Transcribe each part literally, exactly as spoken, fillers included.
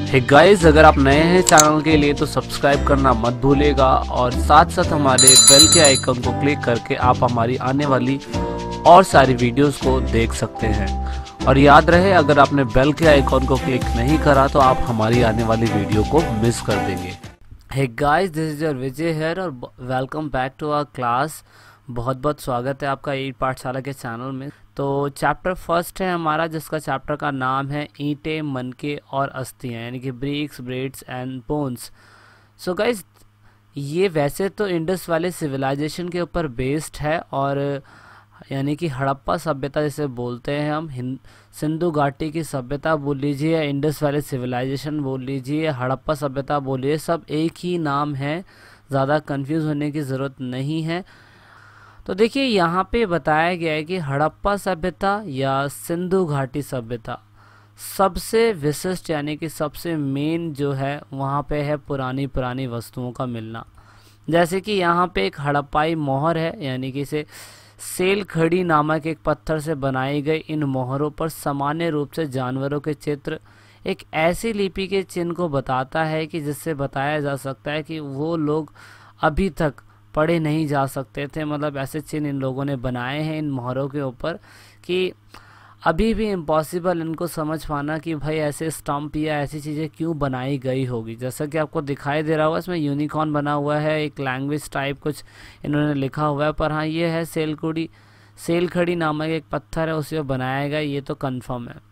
Hey guys, अगर आप नए हैं चैनल के लिए तो सब्सक्राइब करना मत भूलिएगा और साथ साथ हमारे बेल के आइकन को क्लिक करके आप हमारी आने वाली और सारी वीडियोस को देख सकते हैं। और याद रहे, अगर आपने बेल के आइकन को क्लिक नहीं करा तो आप हमारी आने वाली वीडियो को मिस कर देंगे। Hey guys, this is your Vijay here और welcome back to our class. बहुत बहुत स्वागत है आपका ई पाठशाला के चैनल में। तो चैप्टर फर्स्ट है हमारा, जिसका चैप्टर का नाम है ईंटें, मनके और अस्थियाँ, यानी कि bricks, breads and bones. So guys, ये वैसे तो इंडस वाले सिविलाइजेशन के ऊपर बेस्ड है, और यानी कि हड़प्पा सभ्यता जिसे बोलते हैं हम, सिंधु घाटी की सभ्यता बोल लीजिए, इंडस वाले सिविलाइजेशन बोल लीजिए, हड़प्पा सभ्यता बोलिए, सब एक ही नाम है, ज़्यादा कंफ्यूज होने की ज़रूरत नहीं है। तो देखिए, यहाँ पे बताया गया है कि हड़प्पा सभ्यता या सिंधु घाटी सभ्यता सबसे विशिष्ट यानी कि सबसे मेन जो है वहाँ पे है पुरानी पुरानी वस्तुओं का मिलना। जैसे कि यहाँ पे एक हड़प्पाई मोहर है, यानी कि इसे सेल खड़ी नामक एक पत्थर से बनाई गई इन मोहरों पर सामान्य रूप से जानवरों के चित्र एक ऐसी लिपि के चिन्ह को बताता है कि जिससे बताया जा सकता है कि वो लोग अभी तक पढ़े नहीं जा सकते थे। मतलब ऐसे चिन्ह इन लोगों ने बनाए हैं इन मोहरों के ऊपर कि अभी भी इम्पॉसिबल इनको समझ पाना कि भाई ऐसे स्टम्प या ऐसी चीज़ें क्यों बनाई गई होगी। जैसा कि आपको दिखाई दे रहा होगा, इसमें यूनिकॉर्न बना हुआ है, एक लैंग्वेज टाइप कुछ इन्होंने लिखा हुआ है, पर हाँ ये है सेलकुड़ी सेल खड़ी नामक एक पत्थर है, उसे बनाया गया, ये तो कन्फर्म है।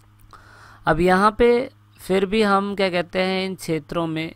अब यहाँ पे फिर भी हम क्या कहते हैं, इन क्षेत्रों में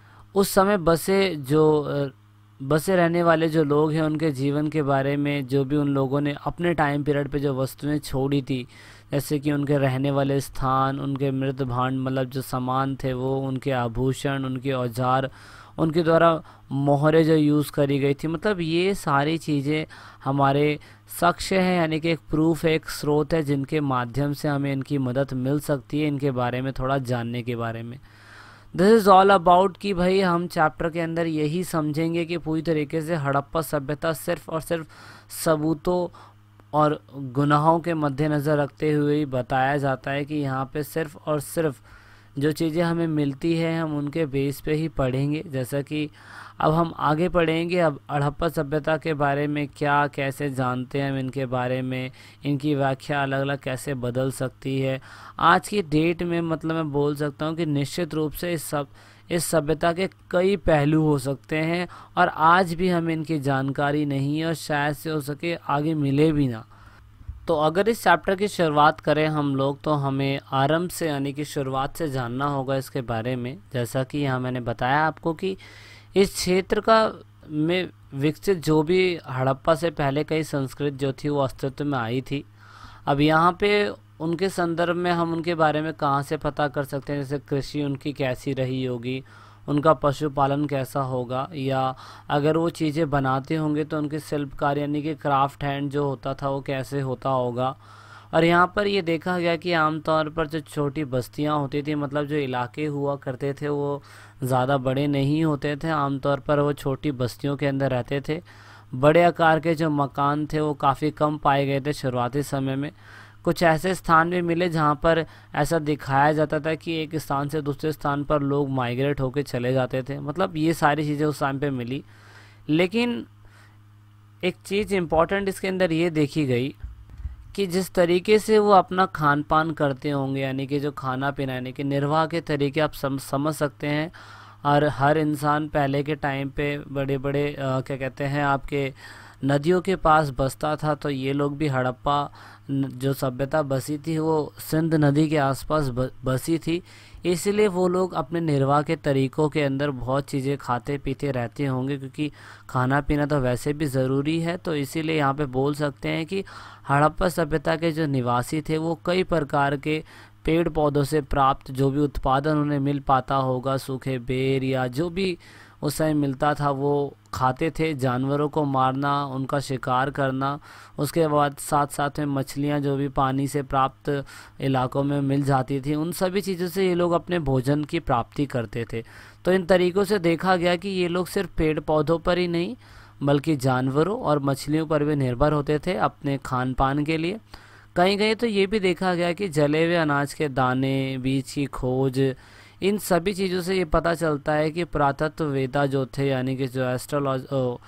उस समय बसे जो बसे रहने वाले जो लोग हैं उनके जीवन के बारे में, जो भी उन लोगों ने अपने टाइम पीरियड पे जो वस्तुएं छोड़ी थी, जैसे कि उनके रहने वाले स्थान, उनके मृत भांड मतलब जो सामान थे वो, उनके आभूषण, उनके औजार, उनके द्वारा मोहरें जो यूज़ करी गई थी, मतलब ये सारी चीज़ें हमारे साक्ष्य हैं, यानी कि एक प्रूफ है, एक स्रोत है जिनके माध्यम से हमें इनकी मदद मिल सकती है, इनके बारे में थोड़ा जानने के बारे में। दिस इज़ ऑल अबाउट कि भाई हम चैप्टर के अंदर यही समझेंगे कि पूरी तरीके से हड़प्पा सभ्यता सिर्फ और सिर्फ सबूतों और गुनाहों के मद्देनज़र रखते हुए ही बताया जाता है कि यहाँ पे सिर्फ और सिर्फ जो चीज़ें हमें मिलती है हम उनके बेस पे ही पढ़ेंगे। जैसा कि अब हम आगे पढ़ेंगे, अब हड़प्पा सभ्यता के बारे में क्या कैसे जानते हैं हम इनके बारे में, इनकी व्याख्या अलग अलग कैसे बदल सकती है। आज की डेट में मतलब मैं बोल सकता हूँ कि निश्चित रूप से इस सब इस सभ्यता के कई पहलू हो सकते हैं और आज भी हमें इनकी जानकारी नहीं है और शायद से हो सके आगे मिले भी ना। तो अगर इस चैप्टर की शुरुआत करें हम लोग तो हमें आरंभ से यानी कि शुरुआत से जानना होगा इसके बारे में। जैसा कि यहाँ मैंने बताया आपको कि इस क्षेत्र का में विकसित जो भी हड़प्पा से पहले कई संस्कृति जो थी वो अस्तित्व में आई थी। अब यहाँ पे उनके संदर्भ में हम उनके बारे में कहाँ से पता कर सकते हैं, जैसे कृषि उनकी कैसी रही होगी, उनका पशुपालन कैसा होगा, या अगर वो चीज़ें बनाते होंगे तो उनके शिल्पकार यानी कि क्राफ्ट हैंड जो होता था वो कैसे होता होगा। और यहाँ पर ये देखा गया कि आमतौर पर जो छोटी बस्तियाँ होती थी, मतलब जो इलाके हुआ करते थे वो ज़्यादा बड़े नहीं होते थे, आमतौर पर वो छोटी बस्तियों के अंदर रहते थे। बड़े आकार के जो मकान थे वो काफ़ी कम पाए गए थे शुरुआती समय में। कुछ ऐसे स्थान भी मिले जहाँ पर ऐसा दिखाया जाता था कि एक स्थान से दूसरे स्थान पर लोग माइग्रेट होकर चले जाते थे, मतलब ये सारी चीज़ें उस टाइम पे मिली। लेकिन एक चीज़ इम्पॉर्टेंट इसके अंदर ये देखी गई कि जिस तरीके से वो अपना खान पान करते होंगे, यानी कि जो खाना पीना यानी कि निर्वाह के तरीके आप सम, समझ सकते हैं। और हर इंसान पहले के टाइम पे बड़े बड़े आ, क्या कहते हैं आपके नदियों के पास बसता था, तो ये लोग भी हड़प्पा जो सभ्यता बसी थी वो सिंध नदी के आसपास बसी थी, इसलिए वो लोग अपने निर्वाह के तरीक़ों के अंदर बहुत चीज़ें खाते पीते रहते होंगे, क्योंकि खाना पीना तो वैसे भी ज़रूरी है। तो इसीलिए यहाँ पे बोल सकते हैं कि हड़प्पा सभ्यता के जो निवासी थे वो कई प्रकार के पेड़ पौधों से प्राप्त जो भी उत्पादन उन्हें मिल पाता होगा, सूखे बेर या जो भी उस समय मिलता था वो खाते थे। जानवरों को मारना, उनका शिकार करना, उसके बाद साथ साथ में मछलियाँ जो भी पानी से प्राप्त इलाकों में मिल जाती थी, उन सभी चीज़ों से ये लोग अपने भोजन की प्राप्ति करते थे। तो इन तरीक़ों से देखा गया कि ये लोग सिर्फ पेड़ पौधों पर ही नहीं बल्कि जानवरों और मछलियों पर भी निर्भर होते थे अपने खान पान के लिए। कहीं कहीं तो ये भी देखा गया कि जले हुए अनाज के दाने, बीज की खोज, इन सभी चीज़ों से ये पता चलता है कि पुरातत्ववेत्ता जो थे, यानी कि जो एस्ट्रोलॉज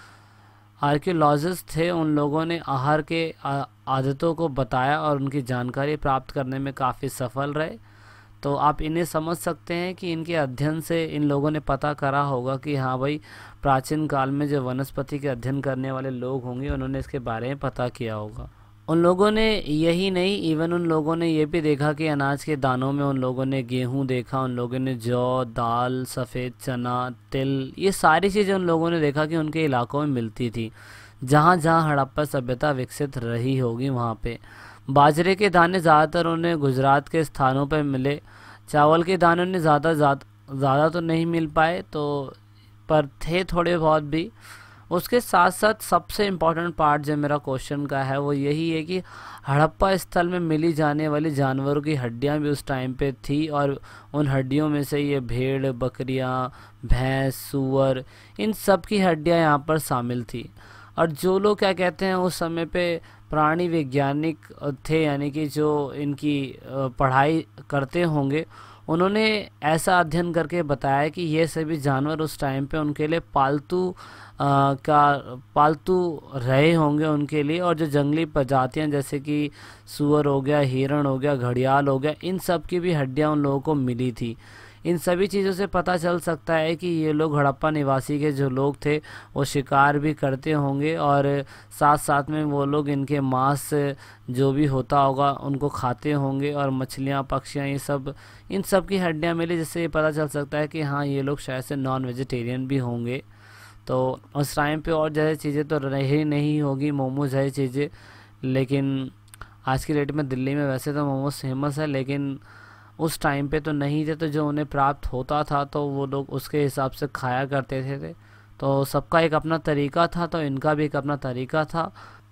आर्कियोलॉजिस्ट थे, उन लोगों ने आहार के आदतों को बताया और उनकी जानकारी प्राप्त करने में काफ़ी सफल रहे। तो आप इन्हें समझ सकते हैं कि इनके अध्ययन से इन लोगों ने पता करा होगा कि हाँ भाई, प्राचीन काल में जो वनस्पति के अध्ययन करने वाले लोग होंगे उन्होंने इसके बारे में पता किया होगा। उन लोगों ने यही नहीं, इवन उन लोगों ने ये भी देखा कि अनाज के दानों में उन लोगों ने गेहूं देखा, उन लोगों ने जौ, दाल, सफ़ेद चना, तिल, ये सारी चीज़ें उन लोगों ने देखा कि उनके इलाकों में मिलती थी। जहाँ जहाँ हड़प्पा सभ्यता विकसित रही होगी वहाँ पे बाजरे के दाने ज़्यादातर उन्हें गुजरात के स्थानों पर मिले। चावल के दाने उन्हें ज़्यादा ज़्यादा तो नहीं मिल पाए, तो पर थे थोड़े बहुत भी। उसके साथ साथ सबसे इम्पॉर्टेंट पार्ट जो मेरा क्वेश्चन का है वो यही है कि हड़प्पा स्थल में मिली जाने वाली जानवरों की हड्डियां भी उस टाइम पे थी, और उन हड्डियों में से ये भेड़, बकरियां, भैंस, सूअर, इन सब की हड्डियां यहाँ पर शामिल थी। और जो लोग क्या कहते हैं उस समय पे प्राणी वैज्ञानिक थे, यानी कि जो इनकी पढ़ाई करते होंगे, उन्होंने ऐसा अध्ययन करके बताया कि ये सभी जानवर उस टाइम पे उनके लिए पालतू आ, का पालतू रहे होंगे उनके लिए। और जो जंगली प्रजातियां जैसे कि सूअर हो गया, हिरण हो गया, घड़ियाल हो गया, इन सब की भी हड्डियां उन लोगों को मिली थी। इन सभी चीज़ों से पता चल सकता है कि ये लोग हड़प्पा निवासी के जो लोग थे वो शिकार भी करते होंगे, और साथ साथ में वो लोग इनके मांस जो भी होता होगा उनको खाते होंगे, और मछलियाँ, पक्षियाँ, ये सब, इन सब की हड्डियाँ मिली, जिससे ये पता चल सकता है कि हाँ ये लोग शायद से नॉन वेजिटेरियन भी होंगे। तो उस टाइम पे और जैसे चीज़ें तो रही नहीं होगी, मोमोज जैसी चीज़ें, लेकिन आज की डेट में दिल्ली में वैसे तो मोमोज फेमस है, लेकिन उस टाइम पे तो नहीं थे। तो जो उन्हें प्राप्त होता था तो वो लोग उसके हिसाब से खाया करते थे, थे। तो सबका एक अपना तरीका था, तो इनका भी एक अपना तरीका था।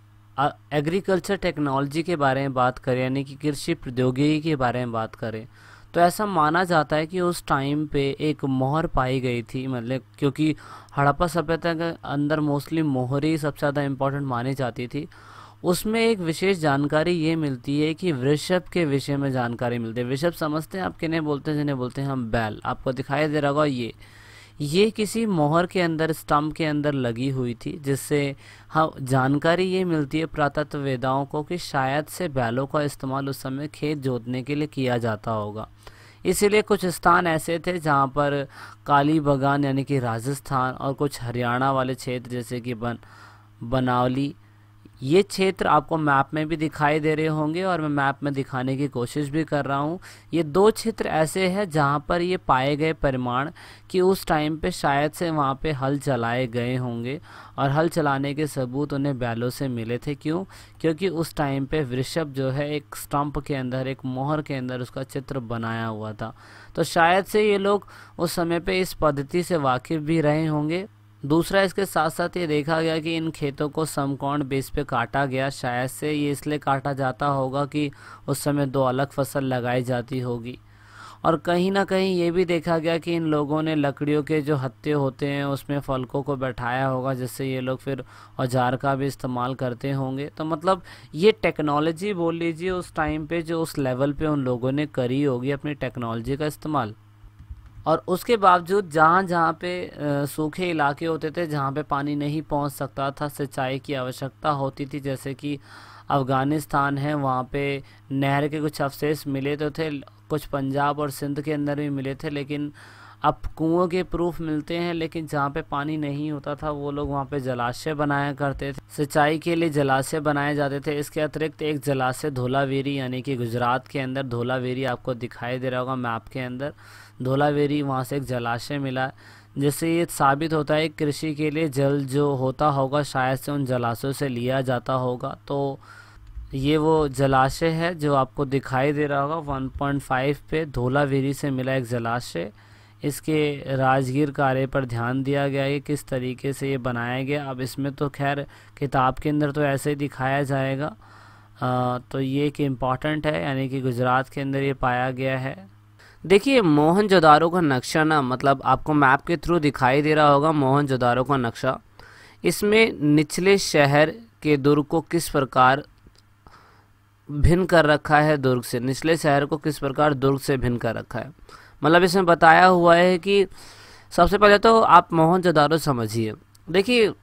एग्रीकल्चर टेक्नोलॉजी के बारे में बात करें, यानी कि कृषि प्रौद्योगिकी के बारे में बात करें, तो ऐसा माना जाता है कि उस टाइम पे एक मोहर पाई गई थी, मतलब क्योंकि हड़प्पा सभ्यता के अंदर मोस्टली मोहर ही सबसे ज़्यादा इम्पोर्टेंट मानी जाती थी। उसमें एक विशेष जानकारी ये मिलती है कि वृषभ के विषय में जानकारी मिलती है। वृषभ समझते हैं आप किन्हें बोलते हैं? जिन्हें बोलते हैं हम बैल। आपको दिखाई दे रहा होगा ये ये किसी मोहर के अंदर, स्टम्प के अंदर लगी हुई थी, जिससे हाँ जानकारी ये मिलती है पुरातत्ववेदाओं को कि शायद से बैलों का इस्तेमाल उस समय खेत जोतने के लिए किया जाता होगा। इसीलिए कुछ स्थान ऐसे थे जहाँ पर काली बगान यानी कि राजस्थान, और कुछ हरियाणा वाले क्षेत्र जैसे कि बन बनावली, ये क्षेत्र आपको मैप में भी दिखाई दे रहे होंगे, और मैं मैप में दिखाने की कोशिश भी कर रहा हूँ। ये दो क्षेत्र ऐसे हैं जहाँ पर ये पाए गए परिमाण कि उस टाइम पे शायद से वहाँ पे हल चलाए गए होंगे, और हल चलाने के सबूत उन्हें बैलों से मिले थे। क्यों? क्योंकि उस टाइम पे वृषभ जो है एक स्टंप के अंदर, एक मोहर के अंदर उसका चित्र बनाया हुआ था। तो शायद से ये लोग उस समय पे इस पद्धति से वाकिफ़ भी रहे होंगे। दूसरा, इसके साथ साथ ये देखा गया कि इन खेतों को समकोण बेस पे काटा गया। शायद से ये इसलिए काटा जाता होगा कि उस समय दो अलग फसल लगाई जाती होगी। और कहीं ना कहीं ये भी देखा गया कि इन लोगों ने लकड़ियों के जो हत्थे होते हैं उसमें फलकों को बैठाया होगा, जिससे ये लोग फिर औजार का भी इस्तेमाल करते होंगे। तो मतलब ये टेक्नोलॉजी बोल लीजिए उस टाइम पे जो उस लेवल पे उन लोगों ने करी होगी अपनी टेक्नोलॉजी का इस्तेमाल। और उसके बावजूद जहाँ जहाँ पे सूखे इलाके होते थे, जहाँ पे पानी नहीं पहुँच सकता था, सिंचाई की आवश्यकता होती थी, जैसे कि अफ़गानिस्तान है, वहाँ पे नहर के कुछ अवशेष मिले तो थे, कुछ पंजाब और सिंध के अंदर भी मिले थे, लेकिन अब कुओं के प्रूफ मिलते हैं। लेकिन जहाँ पे पानी नहीं होता था वो लोग वहाँ पे जलाशय बनाया करते थे, सिंचाई के लिए जलाशय बनाए जाते थे। इसके अतिरिक्त एक जलाशय धोलावीरी यानी कि गुजरात के अंदर धोलावीरी आपको दिखाई दे रहा होगा मैप के अंदर, धोलावीरी, वहाँ से एक जलाशय मिला, जिससे ये साबित होता है कृषि के लिए जल जो होता होगा शायद से उन जलाशयों से लिया जाता होगा। तो ये वो जलाशय है जो आपको दिखाई दे रहा होगा वन पॉइंट फाइव पे, धोलावीरी से मिला एक जलाशय। इसके राजगीर कार्य पर ध्यान दिया गया है किस तरीके से ये बनाया गया। अब इसमें तो खैर किताब के अंदर तो ऐसे ही दिखाया जाएगा। आ, तो ये एक इम्पॉर्टेंट है, यानी कि गुजरात के अंदर ये पाया गया है। देखिए मोहनजोदारो का नक्शा ना, मतलब आपको मैप के थ्रू दिखाई दे रहा होगा मोहनजोदारो का नक्शा। इसमें निचले शहर के दुर्ग को किस प्रकार भिन्न कर रखा है दुर्ग से, निचले शहर को किस प्रकार दुर्ग से भिन्न कर रखा है। मतलब इसमें बताया हुआ है कि सबसे पहले तो आप मोहनजोदारो समझिए। देखिए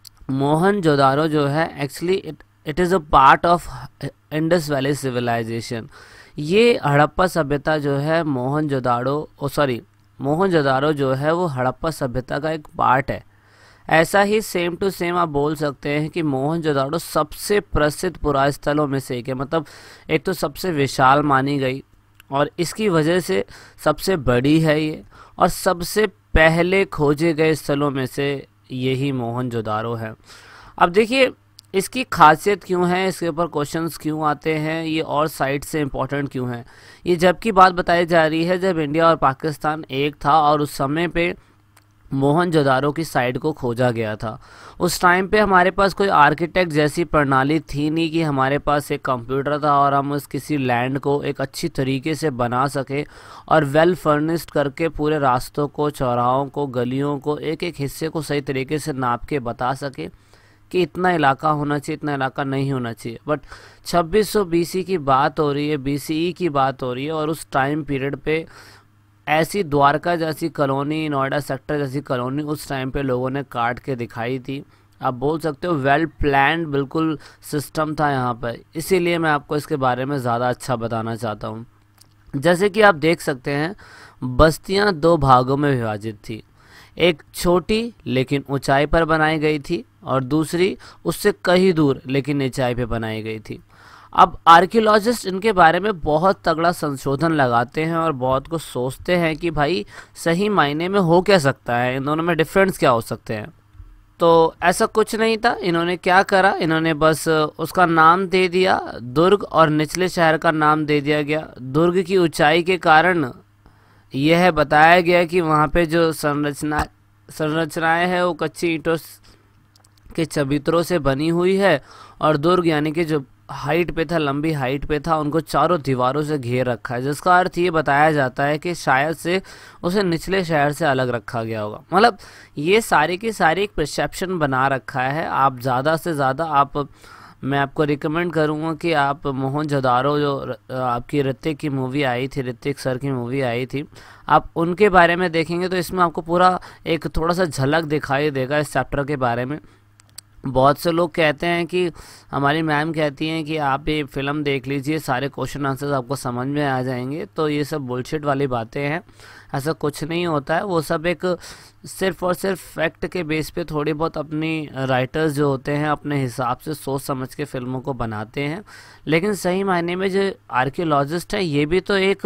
मोहनजोदारो जो है actually it it is a part of Indus valley civilization. ये हड़प्पा सभ्यता जो है मोहनजोदारो ओ सॉरी मोहनजोदारो जो है वो हड़प्पा सभ्यता का एक पार्ट है। ऐसा ही सेम टू सेम आप बोल सकते हैं कि मोहनजोदारो सबसे प्रसिद्ध पुरास्थलों में से एक है। मतलब एक तो सबसे विशाल मानी गई और इसकी वजह से सबसे बड़ी है ये, और सबसे पहले खोजे गए स्थलों में से यही मोहनजोदारो है। अब देखिए इसकी खासियत क्यों है, इसके ऊपर क्वेश्चंस क्यों आते हैं, ये और साइड से इम्पोर्टेंट क्यों है। ये जब की बात बताई जा रही है जब इंडिया और पाकिस्तान एक था और उस समय पे मोहनजोदारो की साइड को खोजा गया था। उस टाइम पे हमारे पास कोई आर्किटेक्ट जैसी प्रणाली थी नहीं कि हमारे पास एक कंप्यूटर था और हम उस किसी लैंड को एक अच्छी तरीके से बना सके और वेल फर्निश्ड करके पूरे रास्तों को, चौराहों को, गलियों को, एक एक हिस्से को सही तरीके से नाप के बता सके कि इतना इलाका होना चाहिए, इतना इलाका नहीं होना चाहिए। बट छब्बीस सौ बीसी की बात हो रही है, बीसीई की बात हो रही है, और उस टाइम पीरियड पे ऐसी द्वारका जैसी कॉलोनी, नोएडा सेक्टर जैसी कॉलोनी उस टाइम पे लोगों ने काट के दिखाई थी। आप बोल सकते हो वेल प्लान्ड बिल्कुल सिस्टम था यहाँ पर। इसीलिए मैं आपको इसके बारे में ज़्यादा अच्छा बताना चाहता हूँ। जैसे कि आप देख सकते हैं बस्तियाँ दो भागों में विभाजित थी। एक छोटी लेकिन ऊंचाई पर बनाई गई थी और दूसरी उससे कहीं दूर लेकिन ऊंचाई पे बनाई गई थी। अब आर्कियोलॉजिस्ट इनके बारे में बहुत तगड़ा संशोधन लगाते हैं और बहुत कुछ सोचते हैं कि भाई सही मायने में हो क्या सकता है, इन दोनों में डिफरेंस क्या हो सकते हैं। तो ऐसा कुछ नहीं था। इन्होंने क्या करा, इन्होंने बस उसका नाम दे दिया दुर्ग और निचले शहर का नाम दे दिया गया। दुर्ग की ऊंचाई के कारण यह बताया गया कि वहाँ पे जो संरचना संरचनाएं हैं वो कच्ची ईंटों के चबूतरों से बनी हुई है, और दुर्ग यानी कि जो हाइट पे था, लंबी हाइट पे था, उनको चारों दीवारों से घेर रखा है, जिसका अर्थ ये बताया जाता है कि शायद से उसे निचले शहर से अलग रखा गया होगा। मतलब ये सारी की सारी एक परसेप्शन बना रखा है। आप ज़्यादा से ज़्यादा आप मैं आपको रिकमेंड करूँगा कि आप मोहनजोदारो जो आपकी ऋतिक की मूवी आई थी, ऋतिक सर की मूवी आई थी, आप उनके बारे में देखेंगे तो इसमें आपको पूरा एक थोड़ा सा झलक दिखाई देगा इस चैप्टर के बारे में। बहुत से लोग कहते हैं कि हमारी मैम कहती हैं कि आप ये फ़िल्म देख लीजिए, सारे क्वेश्चन आंसर्स आपको समझ में आ जाएंगे। तो ये सब बुलशिट वाली बातें हैं, ऐसा कुछ नहीं होता है। वो सब एक सिर्फ और सिर्फ फैक्ट के बेस पे थोड़ी बहुत अपनी राइटर्स जो होते हैं अपने हिसाब से सोच समझ के फ़िल्मों को बनाते हैं। लेकिन सही मायने में जो आर्कियोलॉजिस्ट है ये भी तो एक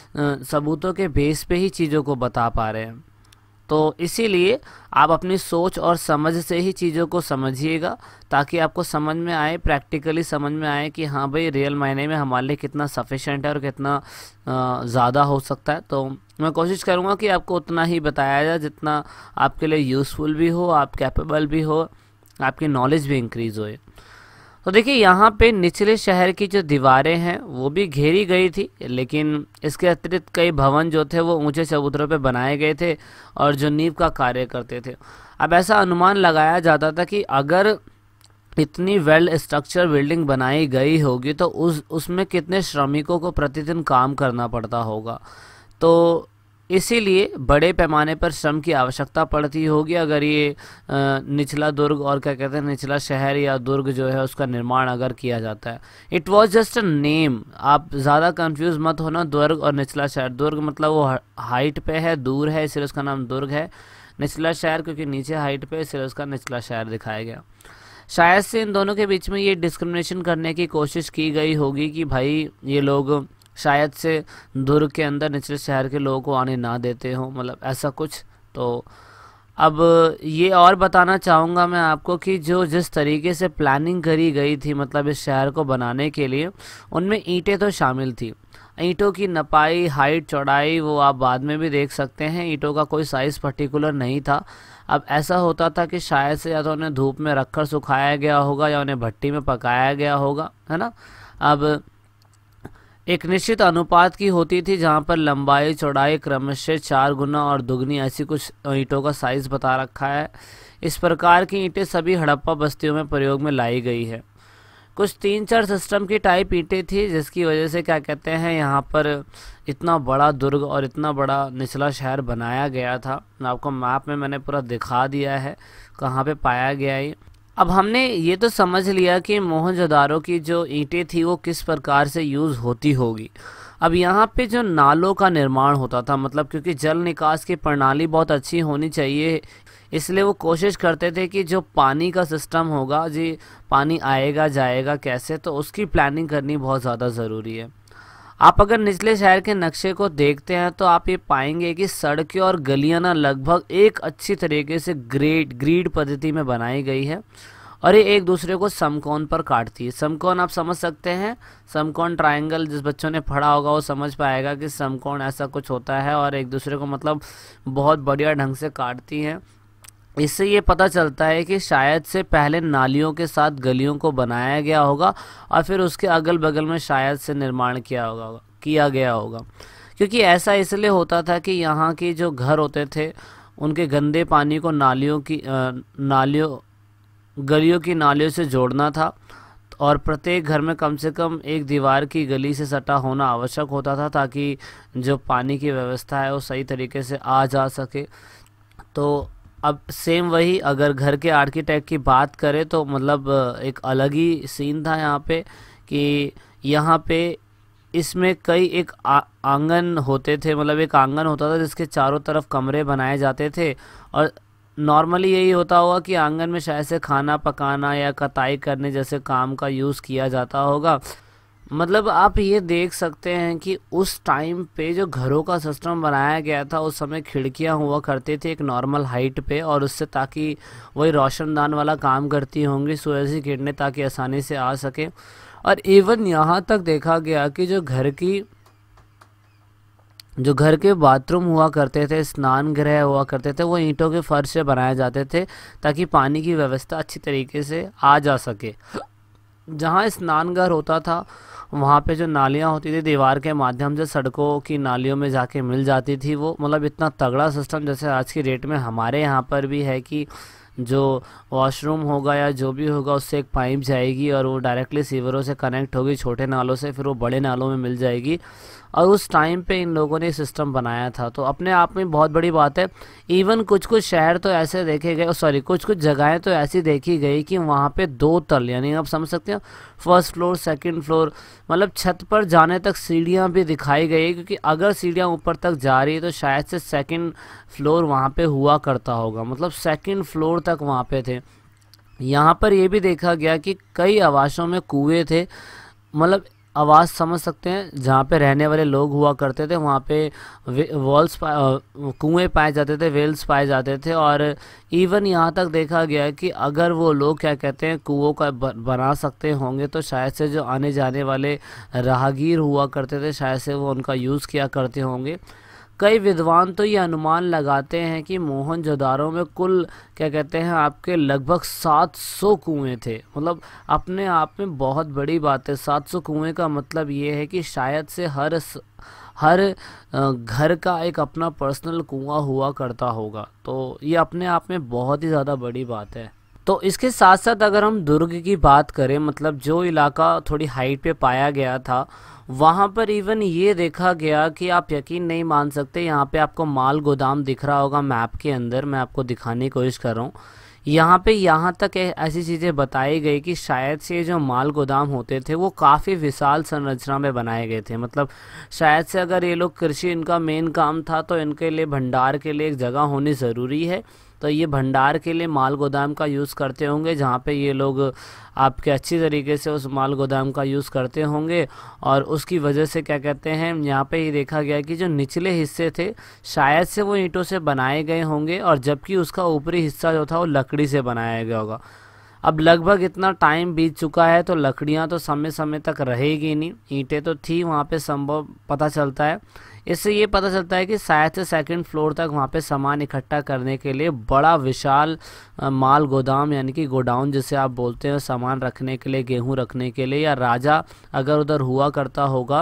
सबूतों के बेस पे ही चीज़ों को बता पा रहे हैं। तो इसीलिए आप अपनी सोच और समझ से ही चीज़ों को समझिएगा, ताकि आपको समझ में आए, प्रैक्टिकली समझ में आए कि हाँ भाई रियल मायने में हमारे लिए कितना सफिशेंट है और कितना ज़्यादा हो सकता है। तो मैं कोशिश करूँगा कि आपको उतना ही बताया जाए जितना आपके लिए यूज़फुल भी हो, आप कैपेबल भी हो, आपकी नॉलेज भी इंक्रीज़ होए। तो देखिए यहाँ पे निचले शहर की जो दीवारें हैं वो भी घेरी गई थी, लेकिन इसके अतिरिक्त कई भवन जो थे वो ऊंचे चबूतरों पे बनाए गए थे और जो नींव का कार्य करते थे। अब ऐसा अनुमान लगाया जाता था कि अगर इतनी वेल स्ट्रक्चर बिल्डिंग बनाई गई होगी तो उस उसमें कितने श्रमिकों को प्रतिदिन काम करना पड़ता होगा। तो इसीलिए बड़े पैमाने पर श्रम की आवश्यकता पड़ती होगी अगर ये निचला दुर्ग और क्या कहते हैं निचला शहर या दुर्ग जो है उसका निर्माण अगर किया जाता है। It was just a name, आप ज़्यादा कंफ्यूज मत होना। दुर्ग और निचला शहर, दुर्ग मतलब वो हाइट पे है, दूर है, इसलिए उसका नाम दुर्ग है। निचला शहर क्योंकि नीचे हाइट पे, इसलिए उसका निचला शहर दिखाया गया। शायद से इन दोनों के बीच में ये डिस्क्रिमिनेशन करने की कोशिश की गई होगी कि भाई ये लोग शायद से दुर्ग के अंदर निचले शहर के लोगों को आने ना देते हो, मतलब ऐसा कुछ। तो अब ये और बताना चाहूँगा मैं आपको कि जो जिस तरीके से प्लानिंग करी गई थी मतलब इस शहर को बनाने के लिए, उनमें ईंटें तो शामिल थी। ईंटों की नपाई, हाइट, चौड़ाई वो आप बाद में भी देख सकते हैं। ईंटों का कोई साइज़ पर्टिकुलर नहीं था। अब ऐसा होता था कि शायद से या तो उन्हें धूप में रखकर सुखाया गया होगा या उन्हें भट्टी में पकाया गया होगा, है ना। अब एक निश्चित अनुपात की होती थी जहाँ पर लंबाई चौड़ाई क्रमशः चार गुना और दुगनी, ऐसी कुछ ईंटों का साइज़ बता रखा है। इस प्रकार की ईंटें सभी हड़प्पा बस्तियों में प्रयोग में लाई गई है। कुछ तीन चार सिस्टम की टाइप ईंटें थी, जिसकी वजह से क्या कहते हैं यहाँ पर इतना बड़ा दुर्ग और इतना बड़ा निचला शहर बनाया गया था। आपको मैप में मैंने पूरा दिखा दिया है कहाँ पे पाया गया है। अब हमने ये तो समझ लिया कि मोहनजोदारो की जो ईंटें थी वो किस प्रकार से यूज़ होती होगी। अब यहाँ पे जो नालों का निर्माण होता था, मतलब क्योंकि जल निकास की प्रणाली बहुत अच्छी होनी चाहिए, इसलिए वो कोशिश करते थे कि जो पानी का सिस्टम होगा जी, पानी आएगा जाएगा कैसे, तो उसकी प्लानिंग करनी बहुत ज़्यादा ज़रूरी है। आप अगर निचले शहर के नक्शे को देखते हैं तो आप ये पाएंगे कि सड़कें और गलियां ना लगभग एक अच्छी तरीके से ग्रेड ग्रीड पद्धति में बनाई गई है और ये एक दूसरे को समकोण पर काटती है। समकोण आप समझ सकते हैं, समकोण ट्रायंगल जिस बच्चों ने पढ़ा होगा वो समझ पाएगा कि समकोण ऐसा कुछ होता है और एक दूसरे को मतलब बहुत बढ़िया ढंग से काटती हैं। इससे ये पता चलता है कि शायद से पहले नालियों के साथ गलियों को बनाया गया होगा और फिर उसके अगल बगल में शायद से निर्माण किया होगा किया गया होगा क्योंकि ऐसा इसलिए होता था कि यहाँ के जो घर होते थे उनके गंदे पानी को नालियों की नालियों गलियों की नालियों से जोड़ना था और प्रत्येक घर में कम से कम एक दीवार की गली से सटा होना आवश्यक होता था ताकि जो पानी की व्यवस्था है वो सही तरीके से आ जा सके। तो अब सेम वही अगर घर के आर्किटेक्ट की बात करें तो मतलब एक अलग ही सीन था यहाँ पे कि यहाँ पे इसमें कई एक आंगन होते थे, मतलब एक आंगन होता था जिसके चारों तरफ कमरे बनाए जाते थे और नॉर्मली यही होता होगा कि आंगन में शायद से खाना पकाना या कटाई करने जैसे काम का यूज़ किया जाता होगा। मतलब आप ये देख सकते हैं कि उस टाइम पे जो घरों का सिस्टम बनाया गया था उस समय खिड़कियां हुआ करती थी एक नॉर्मल हाइट पे और उससे ताकि वही रोशनदान वाला काम करती होंगी सूरज की किरणें ताकि आसानी से आ सके। और इवन यहाँ तक देखा गया कि जो घर की जो घर के बाथरूम हुआ करते थे, स्नान गृह हुआ करते थे, वो ईंटों के फर्श से बनाए जाते थे ताकि पानी की व्यवस्था अच्छी तरीके से आ जा सके। जहाँ स्नान घर होता था वहाँ पे जो नालियाँ होती थी दीवार के माध्यम से सड़कों की नालियों में जाके मिल जाती थी। वो मतलब इतना तगड़ा सिस्टम जैसे आज की डेट में हमारे यहाँ पर भी है कि जो वॉशरूम होगा या जो भी होगा उससे एक पाइप जाएगी और वो डायरेक्टली सीवरों से कनेक्ट होगी छोटे नालों से, फिर वो बड़े नालों में मिल जाएगी। और उस टाइम पे इन लोगों ने सिस्टम बनाया था तो अपने आप में बहुत बड़ी बात है। इवन कुछ कुछ शहर तो ऐसे देखे गए, सॉरी कुछ कुछ जगहें तो ऐसी देखी गई कि वहाँ पे दो तल, यानी आप समझ सकते हो फर्स्ट फ्लोर सेकंड फ्लोर, मतलब छत पर जाने तक सीढ़ियाँ भी दिखाई गई क्योंकि अगर सीढ़ियाँ ऊपर तक जा रही है तो शायद से सेकंड फ्लोर वहाँ पे हुआ करता होगा, मतलब सेकंड फ्लोर तक वहाँ पे थे। यहाँ पर यह भी देखा गया कि कई आवासों में कुएँ थे, मतलब आवाज़ समझ सकते हैं जहाँ पे रहने वाले लोग हुआ करते थे वहाँ पे वॉल्स कुएँ पाए जाते थे, वेल्स पाए जाते थे। और इवन यहाँ तक देखा गया है कि अगर वो लोग क्या कहते हैं कुओं का बना सकते होंगे तो शायद से जो आने जाने वाले राहगीर हुआ करते थे शायद से वो उनका यूज़ किया करते होंगे। कई विद्वान तो ये अनुमान लगाते हैं कि मोहनजोदारो में कुल क्या कहते हैं आपके लगभग सात सौ कुएँ थे, मतलब अपने आप में बहुत बड़ी बात है। सात सौ कुएँ का मतलब ये है कि शायद से हर हर घर का एक अपना पर्सनल कुआं हुआ करता होगा, तो ये अपने आप में बहुत ही ज़्यादा बड़ी बात है। तो इसके साथ साथ अगर हम दुर्ग की बात करें, मतलब जो इलाका थोड़ी हाइट पे पाया गया था वहाँ पर इवन ये देखा गया कि आप यकीन नहीं मान सकते, यहाँ पे आपको माल गोदाम दिख रहा होगा मैप के अंदर, मैं आपको दिखाने की कोशिश कर रहा हूँ। यहाँ पे यहाँ तक ऐसी चीज़ें बताई गई कि शायद से जो माल गोदाम होते थे वो काफ़ी विशाल संरचना में बनाए गए थे। मतलब शायद से अगर ये लोग कृषि इनका मेन काम था तो इनके लिए भंडार के लिए एक जगह होनी ज़रूरी है, तो ये भंडार के लिए माल गोदाम का यूज़ करते होंगे जहाँ पे ये लोग आपके अच्छी तरीके से उस माल गोदाम का यूज़ करते होंगे। और उसकी वजह से क्या कहते हैं यहाँ पे ये देखा गया कि जो निचले हिस्से थे शायद से वो ईंटों से बनाए गए होंगे और जबकि उसका ऊपरी हिस्सा जो था वो लकड़ी से बनाया गया होगा। अब लगभग इतना टाइम बीत चुका है तो लकड़ियाँ तो समय समय तक रहेगी नहीं, ईंटें तो थी वहाँ पे संभव पता चलता है। इससे ये पता चलता है कि शायद से सेकंड फ्लोर तक वहाँ पे सामान इकट्ठा करने के लिए बड़ा विशाल माल गोदाम यानी कि गोडाउन जिसे आप बोलते हैं, सामान रखने के लिए, गेहूँ रखने के लिए, या राजा अगर उधर हुआ करता होगा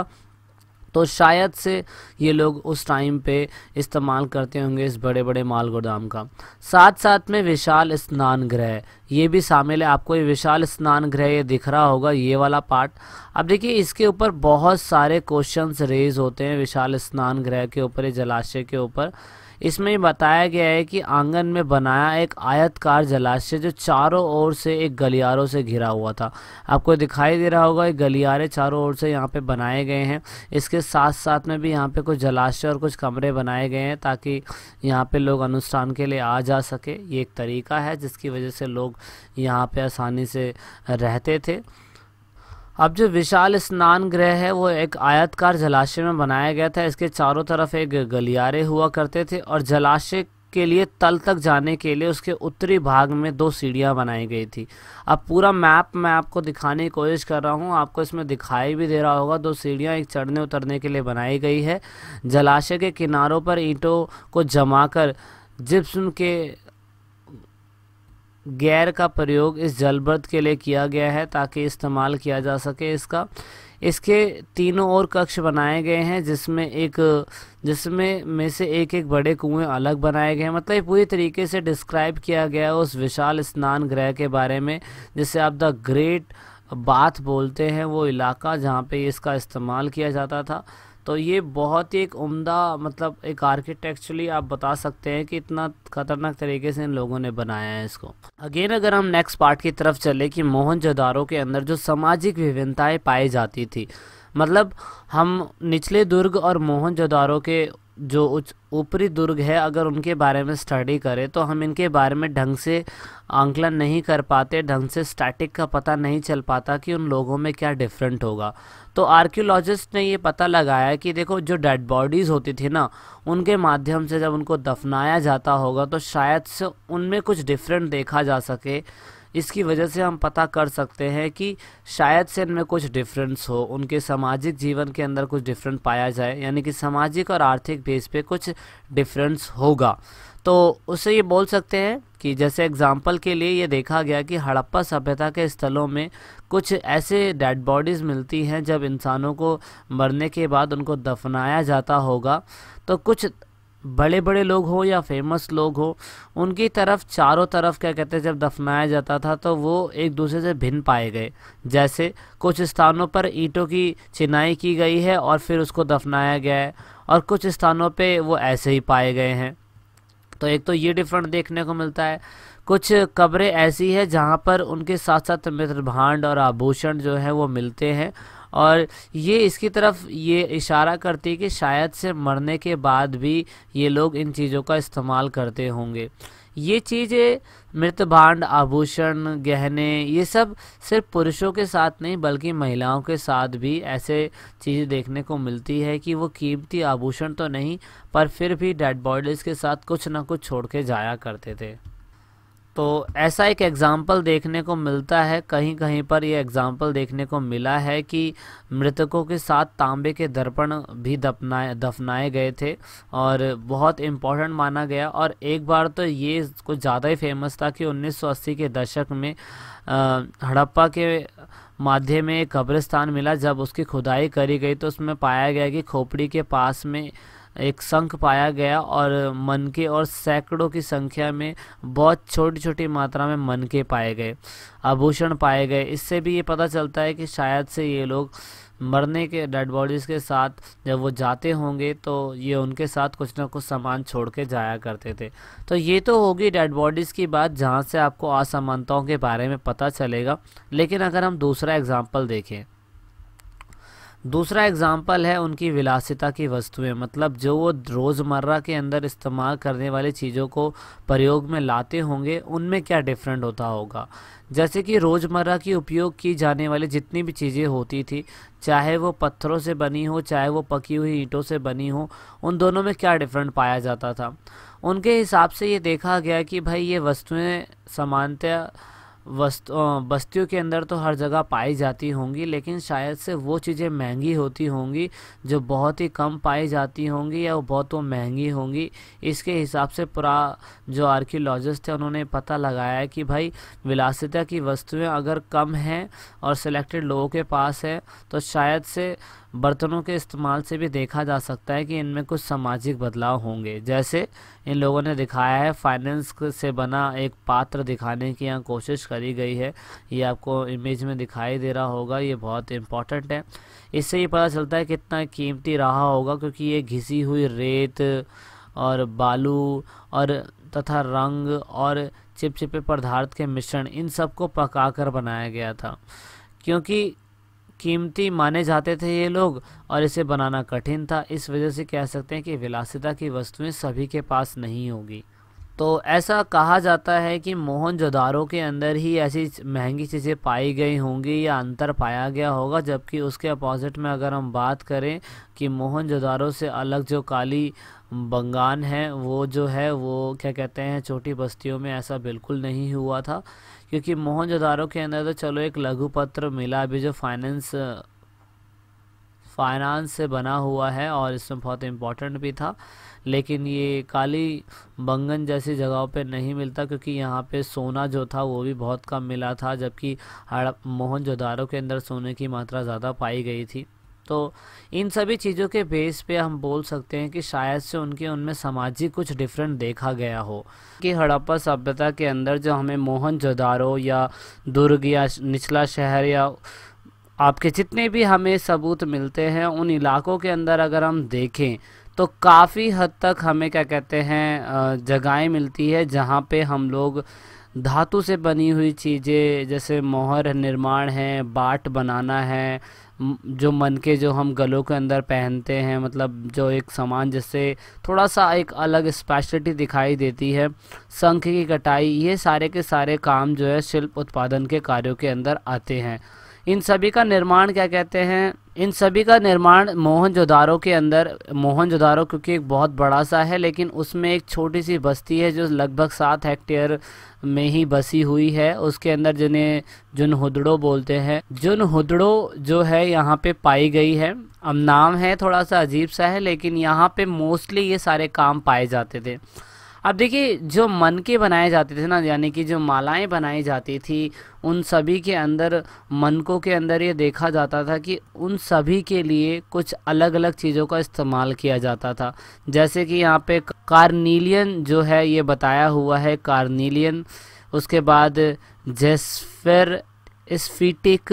तो शायद से ये लोग उस टाइम पे इस्तेमाल करते होंगे इस बड़े बड़े माल गोदाम का। साथ साथ में विशाल स्नान गृह, ये भी शामिल है। आपको ये विशाल स्नान गृह ये दिख रहा होगा, ये वाला पार्ट। अब देखिए इसके ऊपर बहुत सारे क्वेश्चंस रेज होते हैं विशाल स्नान गृह के ऊपर, ये जलाशय के ऊपर। इसमें ये बताया गया है कि आंगन में बनाया एक आयतकार जलाशय जो चारों ओर से एक गलियारों से घिरा हुआ था। आपको दिखाई दे रहा होगा ये गलियारे चारों ओर से यहाँ पे बनाए गए हैं। इसके साथ साथ में भी यहाँ पे कुछ जलाशय और कुछ कमरे बनाए गए हैं ताकि यहाँ पे लोग अनुष्ठान के लिए आ जा सके। ये एक तरीका है जिसकी वजह से लोग यहाँ पे आसानी से रहते थे। अब जो विशाल स्नान गृह है वो एक आयतकार जलाशय में बनाया गया था। इसके चारों तरफ एक गलियारे हुआ करते थे और जलाशय के लिए तल तक जाने के लिए उसके उत्तरी भाग में दो सीढ़ियां बनाई गई थी। अब पूरा मैप मैं आपको दिखाने की कोशिश कर रहा हूं, आपको इसमें दिखाई भी दे रहा होगा। दो सीढ़ियां एक चढ़ने उतरने के लिए बनाई गई है। जलाशय के किनारों पर ईंटों को जमाकर जिप्सम के गैर का प्रयोग इस जलभृत के लिए किया गया है ताकि इस्तेमाल किया जा सके इसका। इसके तीनों ओर कक्ष बनाए गए हैं जिसमें एक जिसमें में से एक एक बड़े कुएं अलग बनाए गए हैं। मतलब पूरी तरीके से डिस्क्राइब किया गया है उस विशाल स्नान गृह के बारे में, जिसे आप द ग्रेट बाथ बोलते हैं, वो इलाका जहाँ पे इसका इस्तेमाल किया जाता था। तो ये बहुत ही एक उम्दा, मतलब एक आर्किटेक्चुरली आप बता सकते हैं कि इतना खतरनाक तरीके से इन लोगों ने बनाया है इसको। अगेन अगर हम नेक्स्ट पार्ट की तरफ चले कि मोहनजोदारो के अंदर जो सामाजिक विभिन्नताएं पाई जाती थी, मतलब हम निचले दुर्ग और मोहनजोदारो के जो उच्च ऊपरी दुर्ग है अगर उनके बारे में स्टडी करें तो हम इनके बारे में ढंग से आंकलन नहीं कर पाते, ढंग से स्टैटिक का पता नहीं चल पाता कि उन लोगों में क्या डिफरेंट होगा। तो आर्कियोलॉजिस्ट ने ये पता लगाया कि देखो जो डेड बॉडीज़ होती थी ना, उनके माध्यम से जब उनको दफनाया जाता होगा तो शायद से उनमें कुछ डिफरेंट देखा जा सके। इसकी वजह से हम पता कर सकते हैं कि शायद से इनमें कुछ डिफरेंस हो, उनके सामाजिक जीवन के अंदर कुछ डिफरेंट पाया जाए, यानी कि सामाजिक और आर्थिक बेस पे कुछ डिफरेंस होगा। तो उससे ये बोल सकते हैं कि जैसे एग्जाम्पल के लिए ये देखा गया कि हड़प्पा सभ्यता के स्थलों में कुछ ऐसे डेड बॉडीज़ मिलती हैं जब इंसानों को मरने के बाद उनको दफनाया जाता होगा तो कुछ बड़े बड़े लोग हो या फेमस लोग हो, उनकी तरफ चारों तरफ क्या कहते हैं जब दफनाया जाता था तो वो एक दूसरे से भिन्न पाए गए। जैसे कुछ स्थानों पर ईंटों की चिनाई की गई है और फिर उसको दफनाया गया है, और कुछ स्थानों पे वो ऐसे ही पाए गए हैं। तो एक तो ये डिफरेंट देखने को मिलता है। कुछ कब्रें ऐसी है जहाँ पर उनके साथ साथ मित्र भांड और आभूषण जो है वो मिलते हैं, और ये इसकी तरफ ये इशारा करती है कि शायद से मरने के बाद भी ये लोग इन चीज़ों का इस्तेमाल करते होंगे। ये चीज़ें मृत भांड, आभूषण, गहने, ये सब सिर्फ पुरुषों के साथ नहीं बल्कि महिलाओं के साथ भी ऐसे चीज़ें देखने को मिलती है कि वो कीमती आभूषण तो नहीं पर फिर भी डेड बॉडीज़ के साथ कुछ ना कुछ छोड़ के जाया करते थे। तो ऐसा एक एग्ज़ाम्पल देखने को मिलता है, कहीं कहीं पर ये एग्ज़ाम्पल देखने को मिला है कि मृतकों के साथ तांबे के दर्पण भी दफनाए दफनाए गए थे और बहुत इम्पोर्टेंट माना गया। और एक बार तो ये कुछ ज़्यादा ही फेमस था कि उन्नीस सौ अस्सी के दशक में हड़प्पा के माध्यम में एक कब्रिस्तान मिला। जब उसकी खुदाई करी गई तो उसमें पाया गया कि खोपड़ी के पास में एक शंख पाया गया और मनके और सैकड़ों की संख्या में बहुत छोटी छोटी मात्रा में मनके पाए गए, आभूषण पाए गए। इससे भी ये पता चलता है कि शायद से ये लोग मरने के डेड बॉडीज़ के साथ जब वो जाते होंगे तो ये उनके साथ कुछ ना कुछ सामान छोड़ के जाया करते थे। तो ये तो होगी डेड बॉडीज़ की बात जहाँ से आपको असमानताओं के बारे में पता चलेगा। लेकिन अगर हम दूसरा एग्जाम्पल देखें, दूसरा एग्जाम्पल है उनकी विलासिता की वस्तुएं, मतलब जो वो रोज़मर्रा के अंदर इस्तेमाल करने वाली चीज़ों को प्रयोग में लाते होंगे उनमें क्या डिफरेंट होता होगा। जैसे कि रोज़मर्रा की उपयोग की जाने वाली जितनी भी चीज़ें होती थी, चाहे वो पत्थरों से बनी हो चाहे वो पकी हुई ईंटों से बनी हो, उन दोनों में क्या डिफरेंट पाया जाता था। उनके हिसाब से ये देखा गया कि भाई ये वस्तुएं सामान्यतः वस्तु बस्तियों के अंदर तो हर जगह पाई जाती होंगी, लेकिन शायद से वो चीज़ें महंगी होती होंगी जो बहुत ही कम पाई जाती होंगी या वो बहुत वो महंगी होंगी। इसके हिसाब से पूरा जो आर्कियोलॉजिस्ट है उन्होंने पता लगाया है कि भाई विलासिता की वस्तुएं अगर कम हैं और सिलेक्टेड लोगों के पास है तो शायद से बर्तनों के इस्तेमाल से भी देखा जा सकता है कि इनमें कुछ सामाजिक बदलाव होंगे। जैसे इन लोगों ने दिखाया है फाइनेंस से बना एक पात्र दिखाने की यहाँ कोशिश करी गई है। ये आपको इमेज में दिखाई दे रहा होगा, ये बहुत इम्पॉर्टेंट है। इससे ये पता चलता है कितना कीमती रहा होगा, क्योंकि ये घिसी हुई रेत और बालू और तथा रंग और चिपचिपे पदार्थ के मिश्रण, इन सब को पकाकर बनाया गया था। क्योंकि कीमती माने जाते थे ये लोग और इसे बनाना कठिन था, इस वजह से कह सकते हैं कि विलासिता की वस्तुएं सभी के पास नहीं होगी। तो ऐसा कहा जाता है कि मोहनजोदारो के अंदर ही ऐसी महंगी चीज़ें पाई गई होंगी या अंतर पाया गया होगा, जबकि उसके अपोजिट में अगर हम बात करें कि मोहनजोदारो से अलग जो काली बंगान है वो जो है वो क्या कहते हैं छोटी बस्तियों में ऐसा बिल्कुल नहीं हुआ था। क्योंकि मोहनजोदारो के अंदर तो चलो एक लघु पत्र मिला अभी जो फाइनेंस फाइनेंस से बना हुआ है और इसमें बहुत इम्पोर्टेंट भी था, लेकिन ये काली बंगन जैसी जगहों पे नहीं मिलता, क्योंकि यहाँ पे सोना जो था वो भी बहुत कम मिला था, जबकि मोहनजोदारो के अंदर सोने की मात्रा ज़्यादा पाई गई थी। तो इन सभी चीज़ों के बेस पे हम बोल सकते हैं कि शायद से उनके उनमें सामाजिक कुछ डिफरेंट देखा गया हो। कि हड़प्पा सभ्यता के अंदर जो हमें मोहनजोदारो या दुर्ग या निचला शहर या आपके जितने भी हमें सबूत मिलते हैं, उन इलाकों के अंदर अगर हम देखें तो काफ़ी हद तक हमें क्या कहते हैं जगहें मिलती है जहाँ पे हम लोग धातु से बनी हुई चीज़ें जैसे मोहर निर्माण है, बाट बनाना है, जो मन के जो हम गलों के अंदर पहनते हैं, मतलब जो एक सामान जिससे थोड़ा सा एक अलग स्पेशलिटी दिखाई देती है, शंख की कटाई, ये सारे के सारे काम जो है शिल्प उत्पादन के कार्यों के अंदर आते हैं। इन सभी का निर्माण क्या कहते हैं इन सभी का निर्माण मोहनजोदारो के अंदर, मोहनजोदारो क्योंकि एक बहुत बड़ा सा है लेकिन उसमें एक छोटी सी बस्ती है जो लगभग सात हेक्टेयर में ही बसी हुई है। उसके अंदर जिन्हें जुनहुदड़ो बोलते हैं, जुनहुदड़ो जो है यहाँ पे पाई गई है। अब नाम है थोड़ा सा अजीब सा है, लेकिन यहाँ पे मोस्टली ये सारे काम पाए जाते थे। अब देखिए जो मन के बनाए जाते थे ना, यानी कि जो मालाएं बनाई जाती थी, उन सभी के अंदर मनकों के अंदर ये देखा जाता था कि उन सभी के लिए कुछ अलग अलग चीज़ों का इस्तेमाल किया जाता था। जैसे कि यहाँ पे कार्नीलियन जो है ये बताया हुआ है, कार्नीलियन, उसके बाद जेस्फेर, स्फीटिक,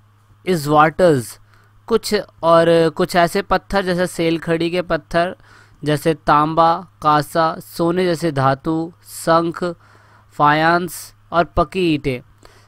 इज़वाटर्स, कुछ और कुछ ऐसे पत्थर जैसे सेलखड़ी के पत्थर जैसे तांबा, कांसा, सोने जैसे धातु, शंख, फायांस और पकी ईंटें,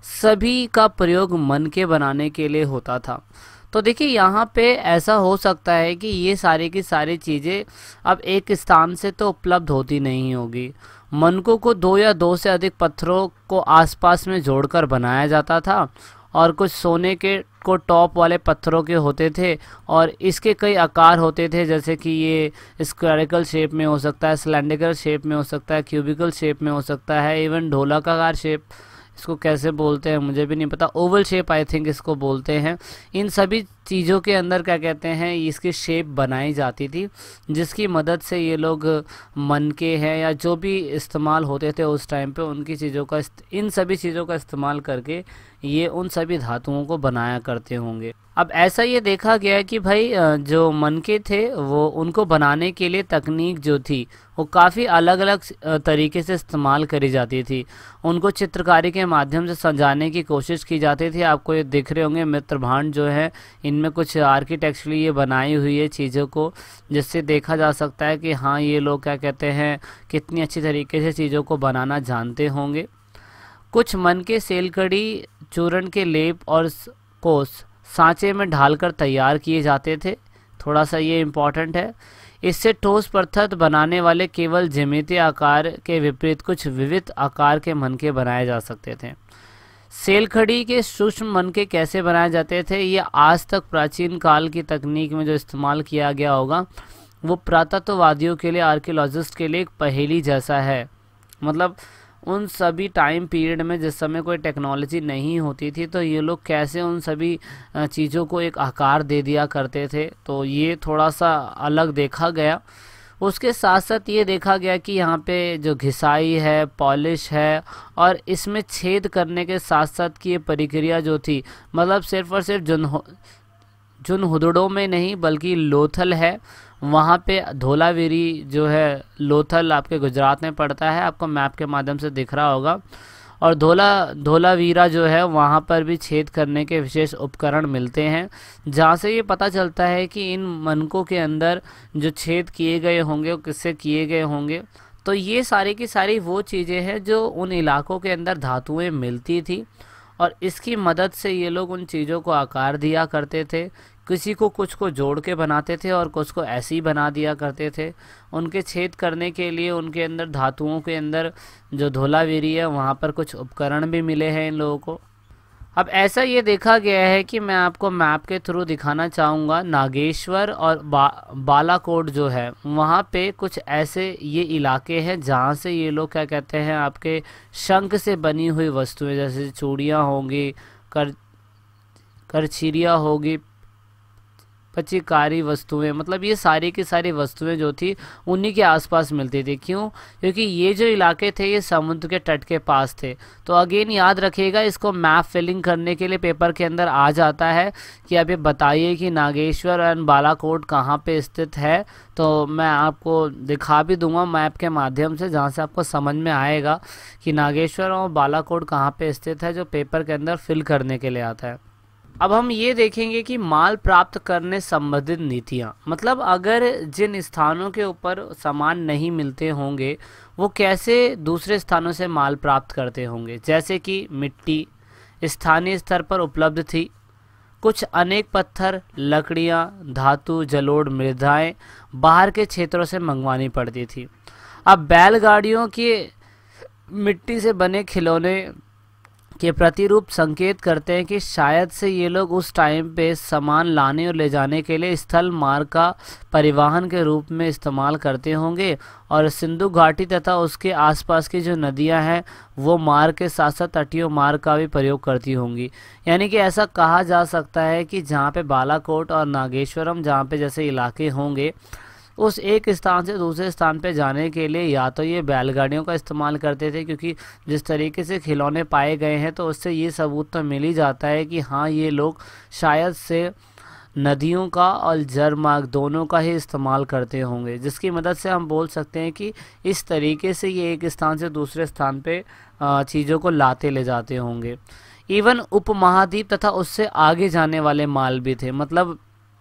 सभी का प्रयोग मन के बनाने के लिए होता था। तो देखिए यहाँ पे ऐसा हो सकता है कि ये सारी की सारी चीज़ें अब एक स्थान से तो उपलब्ध होती नहीं होगी। मनकों को दो या दो से अधिक पत्थरों को आसपास में जोड़कर बनाया जाता था और कुछ सोने के को टॉप वाले पत्थरों के होते थे और इसके कई आकार होते थे, जैसे कि ये स्क्वायरिकल शेप में हो सकता है, सिलेंड्रिकल शेप में हो सकता है, क्यूबिकल शेप में हो सकता है, इवन ढोलाकार शेप, इसको कैसे बोलते हैं मुझे भी नहीं पता, ओवल शेप आई थिंक इसको बोलते हैं। इन सभी चीज़ों के अंदर क्या कहते हैं इसकी शेप बनाई जाती थी, जिसकी मदद से ये लोग मन के हैं या जो भी इस्तेमाल होते थे उस टाइम पे, उनकी चीज़ों का इन सभी चीज़ों का इस्तेमाल करके ये उन सभी धातुओं को बनाया करते होंगे। अब ऐसा ये देखा गया है कि भाई जो मनके थे वो उनको बनाने के लिए तकनीक जो थी वो काफ़ी अलग अलग तरीके से इस्तेमाल करी जाती थी। उनको चित्रकारी के माध्यम से सजाने की कोशिश की जाती थी। आपको ये दिख रहे होंगे मित्रभांड जो है, इनमें कुछ आर्किटेक्चरली ये बनाई हुई है चीज़ों को, जिससे देखा जा सकता है कि हाँ ये लोग क्या कहते हैं कितनी अच्छी तरीके से चीज़ों को बनाना जानते होंगे। कुछ मन के सेलकड़ी चूर्ण के लेप और कोस सांचे में ढालकर तैयार किए जाते थे। थोड़ा सा ये इम्पॉर्टेंट है। इससे ठोस पदार्थ बनाने वाले केवल ज्यामितीय आकार के विपरीत कुछ विविध आकार के मनके बनाए जा सकते थे। सेलखड़ी के सूक्ष्म मनके कैसे बनाए जाते थे, ये आज तक प्राचीन काल की तकनीक में जो इस्तेमाल किया गया होगा वो पुरातत्ववादियों के लिए, आर्कियोलॉजिस्ट के लिए एक पहेली जैसा है। मतलब उन सभी टाइम पीरियड में जिस समय कोई टेक्नोलॉजी नहीं होती थी तो ये लोग कैसे उन सभी चीज़ों को एक आकार दे दिया करते थे, तो ये थोड़ा सा अलग देखा गया। उसके साथ साथ ये देखा गया कि यहाँ पे जो घिसाई है, पॉलिश है और इसमें छेद करने के साथ साथ की ये प्रक्रिया जो थी, मतलब सिर्फ और सिर्फ जुन जुन हुदड़ों में नहीं बल्कि लोथल है, वहाँ पे धोलावीरी जो है, लोथल आपके गुजरात में पड़ता है, आपको मैप के माध्यम से दिख रहा होगा। और धोला धोलावीरा जो है वहाँ पर भी छेद करने के विशेष उपकरण मिलते हैं, जहाँ से ये पता चलता है कि इन मनकों के अंदर जो छेद किए गए होंगे वो किससे किए गए होंगे। तो ये सारी की सारी वो चीज़ें हैं जो उन इलाकों के अंदर धातुएं मिलती थी, और इसकी मदद से ये लोग उन चीज़ों को आकार दिया करते थे। किसी को कुछ को जोड़ के बनाते थे और कुछ को ऐसे ही बना दिया करते थे। उनके छेद करने के लिए उनके अंदर धातुओं के अंदर जो धोलावीरी है वहाँ पर कुछ उपकरण भी मिले हैं इन लोगों को। अब ऐसा ये देखा गया है कि मैं आपको मैप के थ्रू दिखाना चाहूँगा, नागेश्वर और बा, बालाकोट जो है वहाँ पे कुछ ऐसे ये इलाके हैं जहाँ से ये लोग क्या कहते हैं आपके शंख से बनी हुई वस्तुएं, जैसे चूड़ियाँ होंगी, कर करछिरियाँ होगी, पचिकारी वस्तुएं, मतलब ये सारी की सारी वस्तुएं जो थी उन्हीं के आसपास मिलती थी। क्यों? क्योंकि ये जो इलाके थे ये समुद्र के तट के पास थे। तो अगेन याद रखिएगा, इसको मैप फिलिंग करने के लिए पेपर के अंदर आ जाता है कि अब ये बताइए कि नागेश्वर एंड बालाकोट कहाँ पे स्थित है। तो मैं आपको दिखा भी दूंगा मैप के माध्यम से, जहाँ से आपको समझ में आएगा कि नागेश्वर और बालाकोट कहाँ पे स्थित है, जो पेपर के अंदर फिल करने के लिए आता है। अब हम ये देखेंगे कि माल प्राप्त करने संबंधित नीतियाँ, मतलब अगर जिन स्थानों के ऊपर सामान नहीं मिलते होंगे वो कैसे दूसरे स्थानों से माल प्राप्त करते होंगे। जैसे कि मिट्टी स्थानीय स्तर पर उपलब्ध थी, कुछ अनेक पत्थर, लकड़ियाँ, धातु, जलोढ़, मृदाएँ बाहर के क्षेत्रों से मंगवानी पड़ती थी। अब बैलगाड़ियों के मिट्टी से बने खिलौने के प्रतिरूप संकेत करते हैं कि शायद से ये लोग उस टाइम पे सामान लाने और ले जाने के लिए स्थल मार्ग का परिवहन के रूप में इस्तेमाल करते होंगे, और सिंधु घाटी तथा उसके आसपास की जो नदियां हैं वो मार्ग के साथ साथ तटीय मार्ग का भी प्रयोग करती होंगी। यानी कि ऐसा कहा जा सकता है कि जहाँ पे बालाकोट और नागेश्वरम जहाँ पे जैसे इलाके होंगे, उस एक स्थान से दूसरे स्थान पे जाने के लिए या तो ये बैलगाड़ियों का इस्तेमाल करते थे, क्योंकि जिस तरीके से खिलौने पाए गए हैं तो उससे ये सबूत तो मिल ही जाता है कि हाँ ये लोग शायद से नदियों का और जलमार्ग दोनों का ही इस्तेमाल करते होंगे, जिसकी मदद से हम बोल सकते हैं कि इस तरीके से ये एक स्थान से दूसरे स्थान पे चीज़ों को लाते ले जाते होंगे। इवन उपमहाद्वीप तथा उससे आगे जाने वाले माल भी थे, मतलब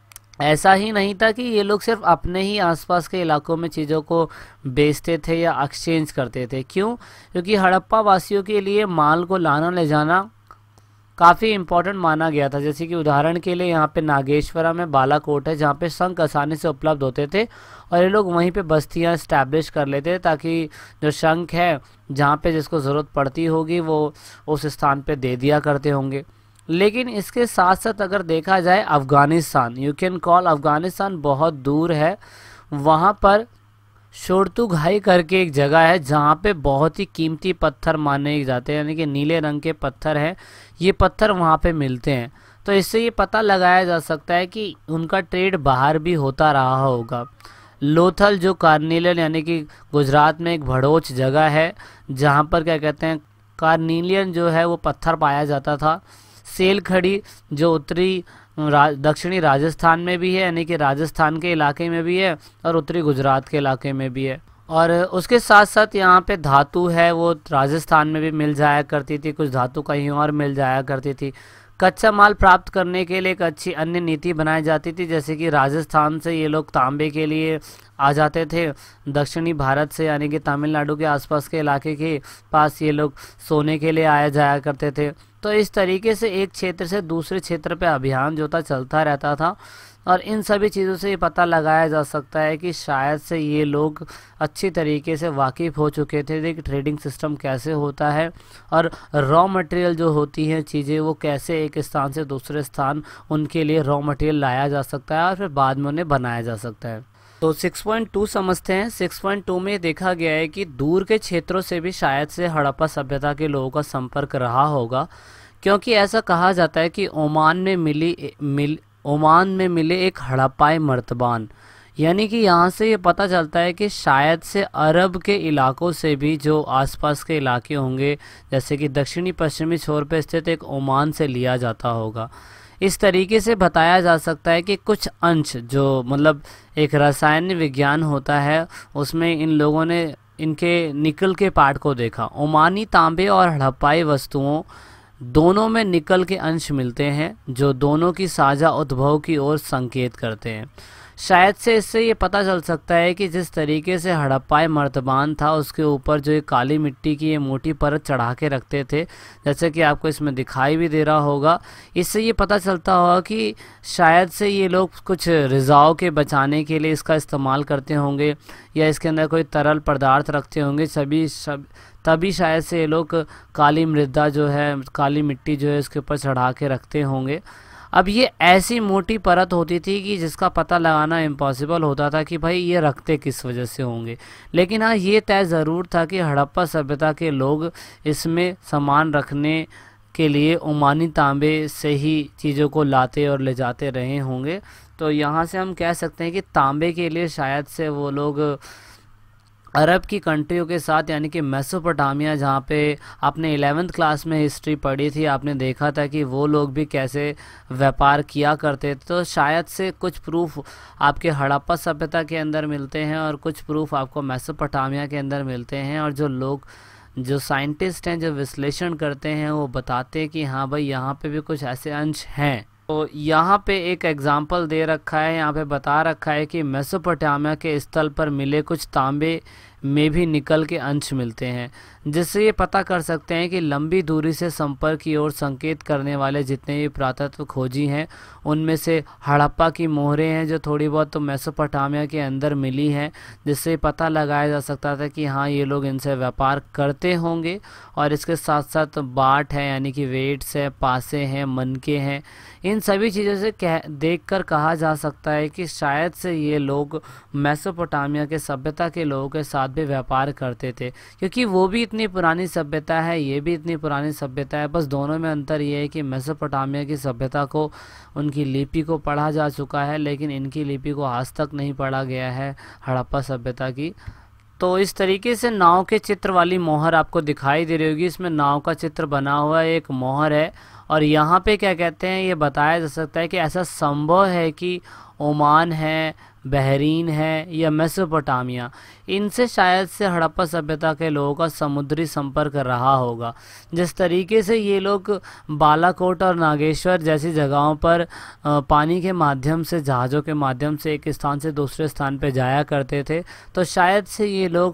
ऐसा ही नहीं था कि ये लोग सिर्फ अपने ही आसपास के इलाकों में चीज़ों को बेचते थे या एक्सचेंज करते थे। क्यों? क्योंकि हड़प्पा वासियों के लिए माल को लाना ले जाना काफ़ी इम्पोर्टेंट माना गया था। जैसे कि उदाहरण के लिए यहाँ पे नागेश्वरा में बालाकोट है जहाँ पे शंख आसानी से उपलब्ध होते थे, और ये लोग वहीं पे बस्तियाँ इस्टेब्लिश कर लेते थे ताकि जो शंख है जहाँ पे जिसको ज़रूरत पड़ती होगी वो उस स्थान पे दे दिया करते होंगे। लेकिन इसके साथ साथ अगर देखा जाए Afghanistan, you can call Afghanistan बहुत दूर है, वहाँ पर शोरतुघाई करके एक जगह है जहाँ पे बहुत ही कीमती पत्थर माने जाते हैं, यानी कि नीले रंग के पत्थर हैं, ये पत्थर वहाँ पे मिलते हैं। तो इससे ये पता लगाया जा सकता है कि उनका ट्रेड बाहर भी होता रहा होगा। लोथल जो कार्निलियन यानी कि गुजरात में एक भड़ोच जगह है जहाँ पर क्या कहते हैं कार्निलियन जो है वो पत्थर पाया जाता था। सेलखड़ी जो उत्तरी रा, दक्षिणी राजस्थान में भी है, यानी कि राजस्थान के इलाके में भी है और उत्तरी गुजरात के इलाके में भी है। और उसके साथ साथ यहाँ पे धातु है वो राजस्थान में भी मिल जाया करती थी, कुछ धातु कहीं और मिल जाया करती थी। कच्चा माल प्राप्त करने के लिए एक अच्छी अन्य नीति बनाई जाती थी, जैसे कि राजस्थान से ये लोग तांबे के लिए आ जाते थे, दक्षिणी भारत से यानी कि तमिलनाडु के आसपास के इलाके के पास ये लोग सोने के लिए आया जाया करते थे। तो इस तरीके से एक क्षेत्र से दूसरे क्षेत्र पे अभियान जो था चलता रहता था, और इन सभी चीज़ों से ये पता लगाया जा सकता है कि शायद से ये लोग अच्छी तरीके से वाकिफ़ हो चुके थे कि ट्रेडिंग सिस्टम कैसे होता है और रॉ मटेरियल जो होती हैं चीज़ें वो कैसे एक स्थान से दूसरे स्थान उनके लिए रॉ मटेरियल लाया जा सकता है और फिर बाद में उन्हें बनाया जा सकता है। तो सिक्स पॉइंट टू समझते हैं। सिक्स पॉइंट टू में देखा गया है कि दूर के क्षेत्रों से भी शायद से हड़प्पा सभ्यता के लोगों का संपर्क रहा होगा, क्योंकि ऐसा कहा जाता है कि ओमान में मिली मिल ओमान में मिले एक हड़प्पाई मर्तबान, यानी कि यहाँ से ये पता चलता है कि शायद से अरब के इलाकों से भी जो आसपास के इलाके होंगे, जैसे कि दक्षिणी पश्चिमी छोर पर स्थित एक ओमान से लिया जाता होगा। इस तरीके से बताया जा सकता है कि कुछ अंश जो मतलब एक रसायन विज्ञान होता है उसमें इन लोगों ने इनके निकल के पार्ट को देखा। ओमानी तांबे और हड़प्पाई वस्तुओं दोनों में निकल के अंश मिलते हैं जो दोनों की साझा उद्भव की ओर संकेत करते हैं। शायद से इससे ये पता चल सकता है कि जिस तरीके से हड़प्पाई मर्तबान था उसके ऊपर जो ये काली मिट्टी की ये मोटी परत चढ़ा के रखते थे, जैसे कि आपको इसमें दिखाई भी दे रहा होगा, इससे ये पता चलता होगा कि शायद से ये लोग कुछ रिज़ाव के बचाने के लिए इसका इस्तेमाल करते होंगे या इसके अंदर कोई तरल पदार्थ रखते होंगे, सभी सब तभी शायद से ये लोग काली मृदा जो है, काली मिट्टी जो है इसके ऊपर चढ़ा के रखते होंगे। अब ये ऐसी मोटी परत होती थी कि जिसका पता लगाना इम्पॉसिबल होता था कि भाई ये रखते किस वजह से होंगे, लेकिन हाँ ये तय ज़रूर था कि हड़प्पा सभ्यता के लोग इसमें सामान रखने के लिए ओमानी तांबे से ही चीज़ों को लाते और ले जाते रहे होंगे। तो यहाँ से हम कह सकते हैं कि तांबे के लिए शायद से वो लोग अरब की कंट्रियों के साथ, यानी कि मेसोपोटामिया, जहाँ पे आपने इलेवेंथ क्लास में हिस्ट्री पढ़ी थी, आपने देखा था कि वो लोग भी कैसे व्यापार किया करते थे। तो शायद से कुछ प्रूफ आपके हड़प्पा सभ्यता के अंदर मिलते हैं और कुछ प्रूफ आपको मेसोपोटामिया के अंदर मिलते हैं, और जो लोग जो साइंटिस्ट हैं जो विश्लेषण करते हैं वो बताते हैं कि हाँ भाई यहाँ पे भी कुछ ऐसे अंश हैं। तो यहाँ पे एक एग्जाम्पल दे रखा है, यहाँ पे बता रखा है कि मेसोपोटामिया के स्थल पर मिले कुछ तांबे में भी निकल के अंश मिलते हैं, जिससे ये पता कर सकते हैं कि लंबी दूरी से संपर्क की ओर संकेत करने वाले जितने भी पुरातत्व खोजी हैं उनमें से हड़प्पा की मोहरें हैं जो थोड़ी बहुत तो मेसोपोटामिया के अंदर मिली हैं, जिससे पता लगाया जा सकता था कि हाँ ये लोग इनसे व्यापार करते होंगे। और इसके साथ साथ बाट है, यानी कि वेट्स है, पासे हैं, मनके हैं, इन सभी चीज़ों से कह देख कर कहा जा सकता है कि शायद से ये लोग मेसोपोटामिया के सभ्यता के लोगों के साथ भी व्यापार करते थे, क्योंकि वो भी इतनी पुरानी सभ्यता है, ये भी इतनी पुरानी सभ्यता है। बस दोनों में अंतर ये है कि मेसोपोटामिया की सभ्यता को, उनकी लिपि को पढ़ा जा चुका है, लेकिन इनकी लिपि को आज तक नहीं पढ़ा गया है हड़प्पा सभ्यता की। तो इस तरीके से नाव के चित्र वाली मोहर आपको दिखाई दे रही होगी, इसमें नाव का चित्र बना हुआ एक मोहर है। और यहाँ पे क्या कहते हैं, ये बताया जा सकता है कि ऐसा संभव है कि ओमान है, बहरीन है या मेसोपोटामिया, इनसे शायद से हड़प्पा सभ्यता के लोगों का समुद्री संपर्क रहा होगा। जिस तरीके से ये लोग बालाकोट और नागेश्वर जैसी जगहों पर पानी के माध्यम से, जहाज़ों के माध्यम से एक स्थान से दूसरे स्थान पर जाया करते थे, तो शायद से ये लोग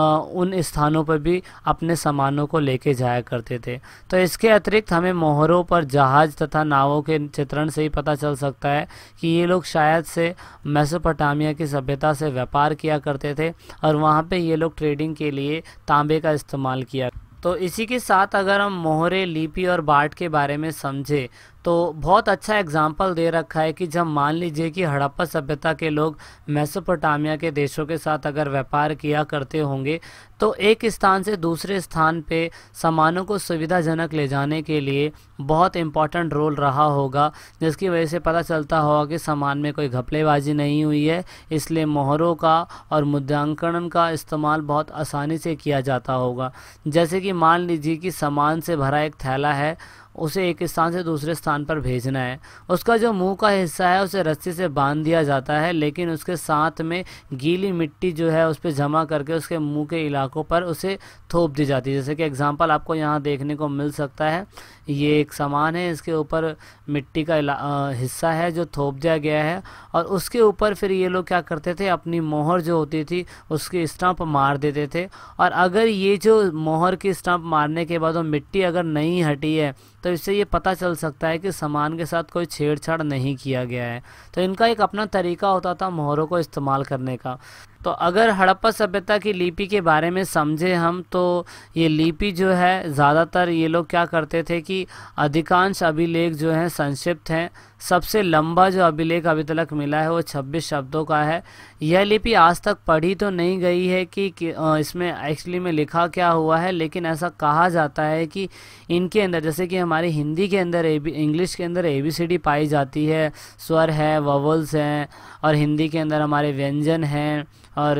उन स्थानों पर भी अपने सामानों को लेके जाया करते थे। तो इसके अतिरिक्त हमें मोहरों पर जहाज़ तथा नावों के चित्रण से ही पता चल सकता है कि ये लोग शायद से मेसोपोटामिया की सभ्यता से व्यापार किया करते थे और वहाँ पे ये लोग ट्रेडिंग के लिए तांबे का इस्तेमाल किया। तो इसी के साथ अगर हम मोहरे, लिपि और बाट के बारे में समझे तो बहुत अच्छा एग्जाम्पल दे रखा है कि जब मान लीजिए कि हड़प्पा सभ्यता के लोग मेसोपोटामिया के देशों के साथ अगर व्यापार किया करते होंगे तो एक स्थान से दूसरे स्थान पे सामानों को सुविधाजनक ले जाने के लिए बहुत इम्पॉर्टेंट रोल रहा होगा, जिसकी वजह से पता चलता होगा कि सामान में कोई घपलेबाजी नहीं हुई है, इसलिए मोहरों का और मुद्रांकन का इस्तेमाल बहुत आसानी से किया जाता होगा। जैसे कि मान लीजिए कि सामान से भरा एक थैला है, उसे एक स्थान से दूसरे स्थान पर भेजना है, उसका जो मुंह का हिस्सा है उसे रस्सी से बांध दिया जाता है, लेकिन उसके साथ में गीली मिट्टी जो है उस पर जमा करके उसके मुंह के इलाकों पर उसे थोप दी जाती है। जैसे कि एग्जांपल आपको यहाँ देखने को मिल सकता है, ये एक सामान है, इसके ऊपर मिट्टी का हिस्सा है जो थोप दिया गया है और उसके ऊपर फिर ये लोग क्या करते थे, अपनी मोहर जो होती थी उसकी स्टंप मार देते थे। और अगर ये जो मोहर की स्टंप मारने के बाद वो मिट्टी अगर नहीं हटी है तो इससे ये पता चल सकता है कि सामान के साथ कोई छेड़छाड़ नहीं किया गया है। तो इनका एक अपना तरीका होता था मोहरों को इस्तेमाल करने का। तो अगर हड़प्पा सभ्यता की लिपि के बारे में समझे हम, तो ये लिपि जो है ज़्यादातर ये लोग क्या करते थे कि अधिकांश अभिलेख जो हैं संक्षिप्त हैं। सबसे लंबा जो अभिलेख अभी तक मिला है वो छब्बीस शब्दों का है। यह लिपि आज तक पढ़ी तो नहीं गई है कि, कि इसमें एक्चुअली में लिखा क्या हुआ है, लेकिन ऐसा कहा जाता है कि इनके अंदर, जैसे कि हमारे हिंदी के अंदर ए बी इंग्लिश के अंदर ए बी सी डी पाई जाती है, स्वर है, वोवल्स हैं, और हिंदी के अंदर हमारे व्यंजन हैं और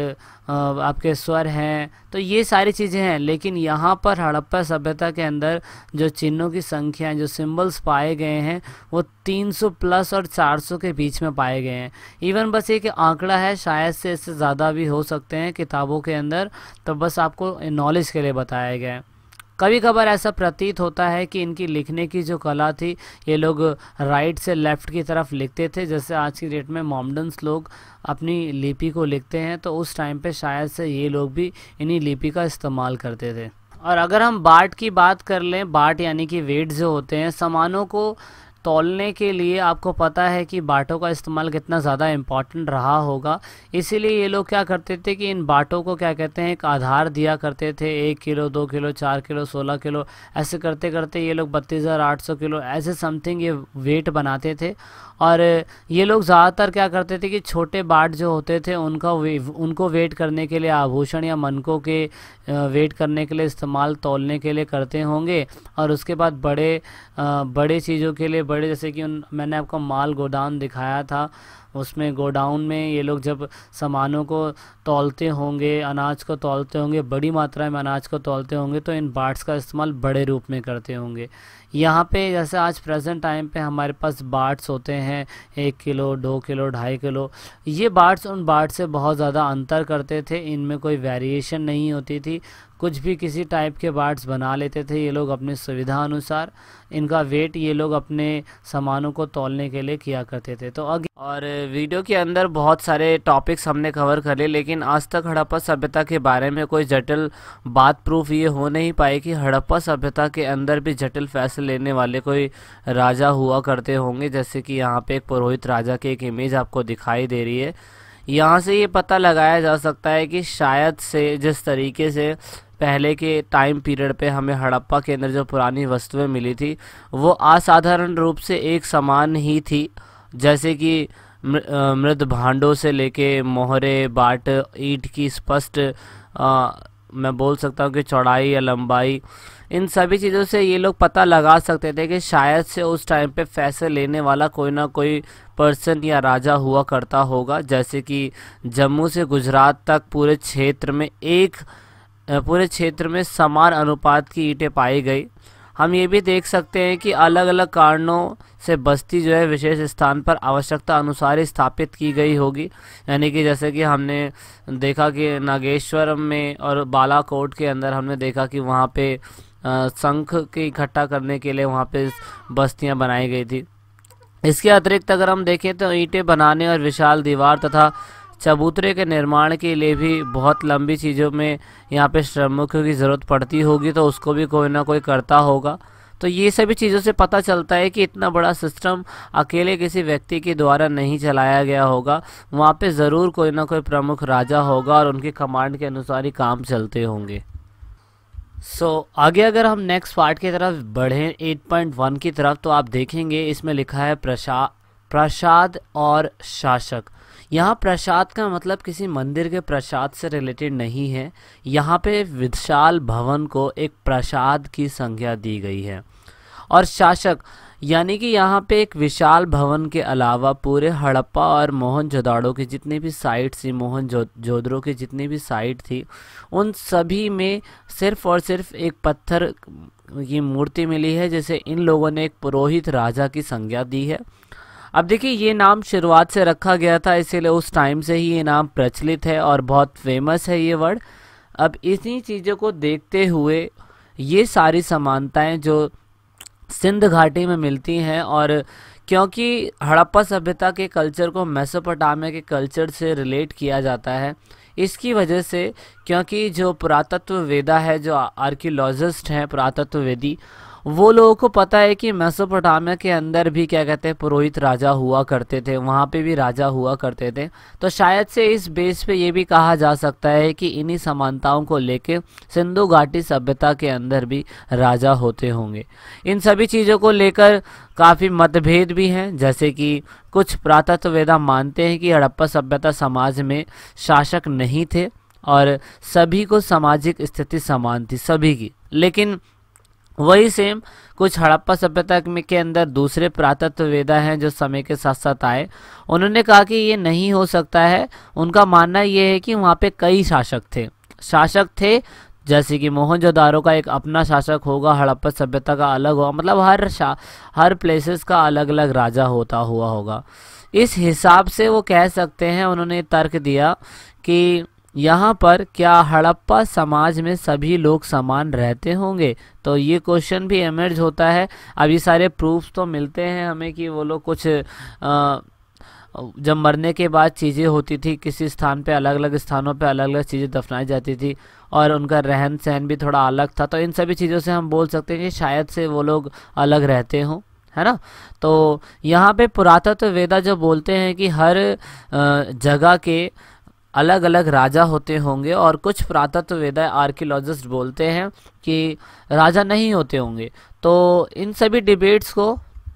आपके स्वर हैं, तो ये सारी चीज़ें हैं। लेकिन यहाँ पर हड़प्पा सभ्यता के अंदर जो चिन्हों की संख्या, जो सिंबल्स पाए गए हैं, वो तीन सौ प्लस और चार सौ के बीच में पाए गए हैं। इवन बस एक आंकड़ा है, शायद से इससे ज़्यादा भी हो सकते हैं किताबों के अंदर, तो बस आपको नॉलेज के लिए बताया गया है। कभी कभार ऐसा प्रतीत होता है कि इनकी लिखने की जो कला थी, ये लोग राइट से लेफ़्ट की तरफ लिखते थे, जैसे आज की डेट में मोमडन्स लोग अपनी लिपि को लिखते हैं, तो उस टाइम पे शायद से ये लोग भी इन्हीं लिपि का इस्तेमाल करते थे। और अगर हम बाट की बात कर लें, बाट यानी कि वेट जो होते हैं, सामानों को तौलने के लिए आपको पता है कि बाटों का इस्तेमाल कितना ज़्यादा इम्पॉर्टेंट रहा होगा। इसीलिए ये लोग क्या करते थे कि इन बाटों को क्या कहते हैं, एक आधार दिया करते थे। एक किलो, दो किलो, चार किलो, सोलह किलो, ऐसे करते करते ये लोग बत्तीस हज़ार आठ सौ किलो ऐसे समथिंग ये वेट बनाते थे। और ये लोग ज़्यादातर क्या करते थे कि छोटे बाट जो होते थे उनका वे, उनको वेट करने के लिए, आभूषण या मनकों के वेट करने के लिए इस्तेमाल, तौलने के लिए करते होंगे। और उसके बाद बड़े बड़े चीज़ों के लिए, बड़े जैसे कि उन मैंने आपको माल गोडाउन दिखाया था, उसमें गोडाउन में ये लोग जब सामानों को तौलते होंगे, अनाज को तौलते होंगे, बड़ी मात्रा में अनाज को तौलते होंगे, तो इन बाट्स का इस्तेमाल बड़े रूप में करते होंगे। यहाँ पे जैसे आज प्रेजेंट टाइम पे हमारे पास बाट्स होते हैं एक किलो, दो किलो, ढाई किलो, ये बाट्स उन बाट्स से बहुत ज़्यादा अंतर करते थे। इनमें कोई वेरिएशन नहीं होती थी, कुछ भी किसी टाइप के बाट्स बना लेते थे ये लोग अपनी सुविधा अनुसार। इनका वेट ये लोग अपने सामानों को तौलने के लिए किया करते थे। तो अग और वीडियो के अंदर बहुत सारे टॉपिक्स हमने कवर कर लिए, लेकिन आज तक हड़प्पा सभ्यता के बारे में कोई जटिल बात प्रूफ ये हो नहीं पाई कि हड़प्पा सभ्यता के अंदर भी जटिल फैसले लेने वाले कोई राजा हुआ करते होंगे। जैसे कि यहाँ पे एक पुरोहित राजा की एक इमेज आपको दिखाई दे रही है। यहाँ से ये पता लगाया जा सकता है कि शायद से जिस तरीके से पहले के टाइम पीरियड पे हमें हड़प्पा के अंदर जो पुरानी वस्तुएं मिली थी, वो असाधारण रूप से एक समान ही थी। जैसे कि मृद भांडों से लेके मोहरे, बाट, ईंट की स्पष्ट आ, मैं बोल सकता हूँ कि चौड़ाई या लंबाई, इन सभी चीज़ों से ये लोग पता लगा सकते थे कि शायद से उस टाइम पे फैसले लेने वाला कोई ना कोई पर्सन या राजा हुआ करता होगा। जैसे कि जम्मू से गुजरात तक पूरे क्षेत्र में एक पूरे क्षेत्र में समान अनुपात की ईंटें पाई गई। हम ये भी देख सकते हैं कि अलग अलग कारणों से बस्ती जो है विशेष स्थान पर आवश्यकता अनुसार स्थापित की गई होगी। यानी कि जैसे कि हमने देखा कि नागेश्वरम में और बालाकोट के अंदर हमने देखा कि वहाँ पे शंख के इकट्ठा करने के लिए वहाँ पे बस्तियाँ बनाई गई थी। इसके अतिरिक्त अगर हम देखें तो ईंटें बनाने और विशाल दीवार तथा चबूतरे के निर्माण के लिए भी बहुत लंबी चीज़ों में यहाँ पे श्रमिकों की ज़रूरत पड़ती होगी, तो उसको भी कोई ना कोई करता होगा। तो ये सभी चीज़ों से पता चलता है कि इतना बड़ा सिस्टम अकेले किसी व्यक्ति के द्वारा नहीं चलाया गया होगा। वहाँ पे ज़रूर कोई ना कोई प्रमुख राजा होगा और उनकी कमांड के अनुसार ही काम चलते होंगे। सो so, आगे अगर हम नेक्स्ट पार्ट की तरफ बढ़ें एट पॉइंट वन की तरफ, तो आप देखेंगे इसमें लिखा है प्रसा प्रसाद और शासक। यहाँ प्रसाद का मतलब किसी मंदिर के प्रसाद से रिलेटेड नहीं है। यहाँ पे विशाल भवन को एक प्रसाद की संज्ञा दी गई है। और शासक यानी कि यहाँ पे एक विशाल भवन के अलावा पूरे हड़प्पा और मोहनजोदाड़ो की जितनी भी साइट थी, मोहनजोदड़ो की जितनी भी साइट थी, उन सभी में सिर्फ और सिर्फ एक पत्थर की मूर्ति मिली है, जिसे इन लोगों ने एक पुरोहित राजा की संज्ञा दी है। अब देखिए, ये नाम शुरुआत से रखा गया था, इसीलिए उस टाइम से ही ये नाम प्रचलित है और बहुत फेमस है ये वर्ड। अब इन्हीं चीज़ों को देखते हुए ये सारी समानताएं जो सिंध घाटी में मिलती हैं, और क्योंकि हड़प्पा सभ्यता के कल्चर को मेसोपोटामिया के कल्चर से रिलेट किया जाता है, इसकी वजह से, क्योंकि जो पुरातत्व वेदा है, जो आर्कियोलॉजिस्ट हैं पुरातत्ववेदी, वो लोगों को पता है कि मेसोपोटामिया के अंदर भी क्या कहते हैं पुरोहित राजा हुआ करते थे, वहाँ पे भी राजा हुआ करते थे। तो शायद से इस बेस पे ये भी कहा जा सकता है कि इन्हीं समानताओं को लेके सिंधु घाटी सभ्यता के अंदर भी राजा होते होंगे। इन सभी चीज़ों को लेकर काफ़ी मतभेद भी हैं, जैसे कि कुछ पुरातत्ववेदा मानते हैं कि हड़प्पा सभ्यता समाज में शासक नहीं थे और सभी को सामाजिक स्थिति समान थी, सभी की। लेकिन वही सेम कुछ हड़प्पा सभ्यता में के अंदर दूसरे पुरातत्व वेदा हैं जो समय के साथ साथ आए। उन्होंने कहा कि ये नहीं हो सकता है। उनका मानना ये है कि वहाँ पे कई शासक थे शासक थे जैसे कि मोहनजोदारो का एक अपना शासक होगा, हड़प्पा सभ्यता का अलग होगा, मतलब हर शा हर प्लेसेस का अलग अलग राजा होता हुआ होगा। इस हिसाब से वो कह सकते हैं, उन्होंने तर्क दिया कि यहाँ पर क्या हड़प्पा समाज में सभी लोग समान रहते होंगे। तो ये क्वेश्चन भी इमर्ज होता है। अब ये सारे प्रूफ्स तो मिलते हैं हमें कि वो लोग कुछ आ, जब मरने के बाद चीज़ें होती थी किसी स्थान पे, अलग अलग स्थानों पे अलग अलग चीज़ें दफनाई जाती थी और उनका रहन सहन भी थोड़ा अलग था। तो इन सभी चीज़ों से हम बोल सकते हैं कि शायद से वो लोग अलग रहते हों, है ना। तो यहाँ पे पुरातत्व वेदा जो बोलते हैं कि हर जगह के अलग अलग राजा होते होंगे, और कुछ पुरातत्व वेदा आर्कियोलॉजिस्ट बोलते हैं कि राजा नहीं होते होंगे। तो इन सभी डिबेट्स को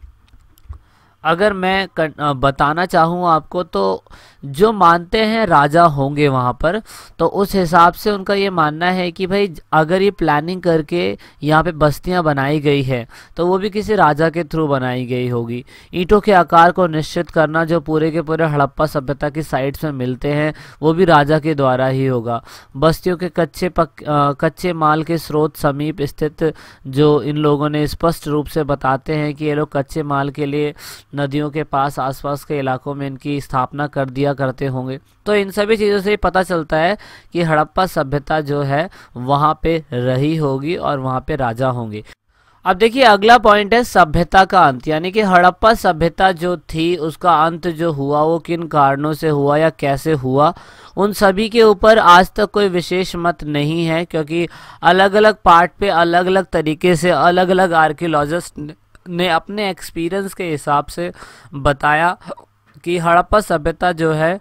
अगर मैं बताना चाहूँ आपको, तो जो मानते हैं राजा होंगे वहाँ पर, तो उस हिसाब से उनका ये मानना है कि भाई अगर ये प्लानिंग करके यहाँ पे बस्तियाँ बनाई गई है तो वो भी किसी राजा के थ्रू बनाई गई होगी। ईंटों के आकार को निश्चित करना जो पूरे के पूरे हड़प्पा सभ्यता की साइट्स में मिलते हैं वो भी राजा के द्वारा ही होगा। बस्तियों के कच्चे पक आ, कच्चे माल के स्रोत समीप स्थित जो इन लोगों ने स्पष्ट रूप से बताते हैं कि ये लोग कच्चे माल के लिए नदियों के पास आसपास के इलाकों में इनकी स्थापना कर दिया करते होंगे। तो इन सभी चीज़ों से पता चलता है कि हड़प्पा सभ्यता जो है वहाँ पे रही होगी और वहाँ पे राजा होंगे। अब देखिए अगला पॉइंट है सभ्यता का अंत, यानी कि हड़प्पा सभ्यता जो थी उसका अंत जो हुआ वो किन कारणों से हुआ या कैसे हुआ, उन सभी के ऊपर आज तक कोई विशेष मत नहीं है, क्योंकि अलग अलग पार्ट पे अलग अलग तरीके से अलग अलग आर्कियोलॉजिस्ट ने अपने एक्सपीरियंस के हिसाब से बताया कि हड़प्पा सभ्यता जो है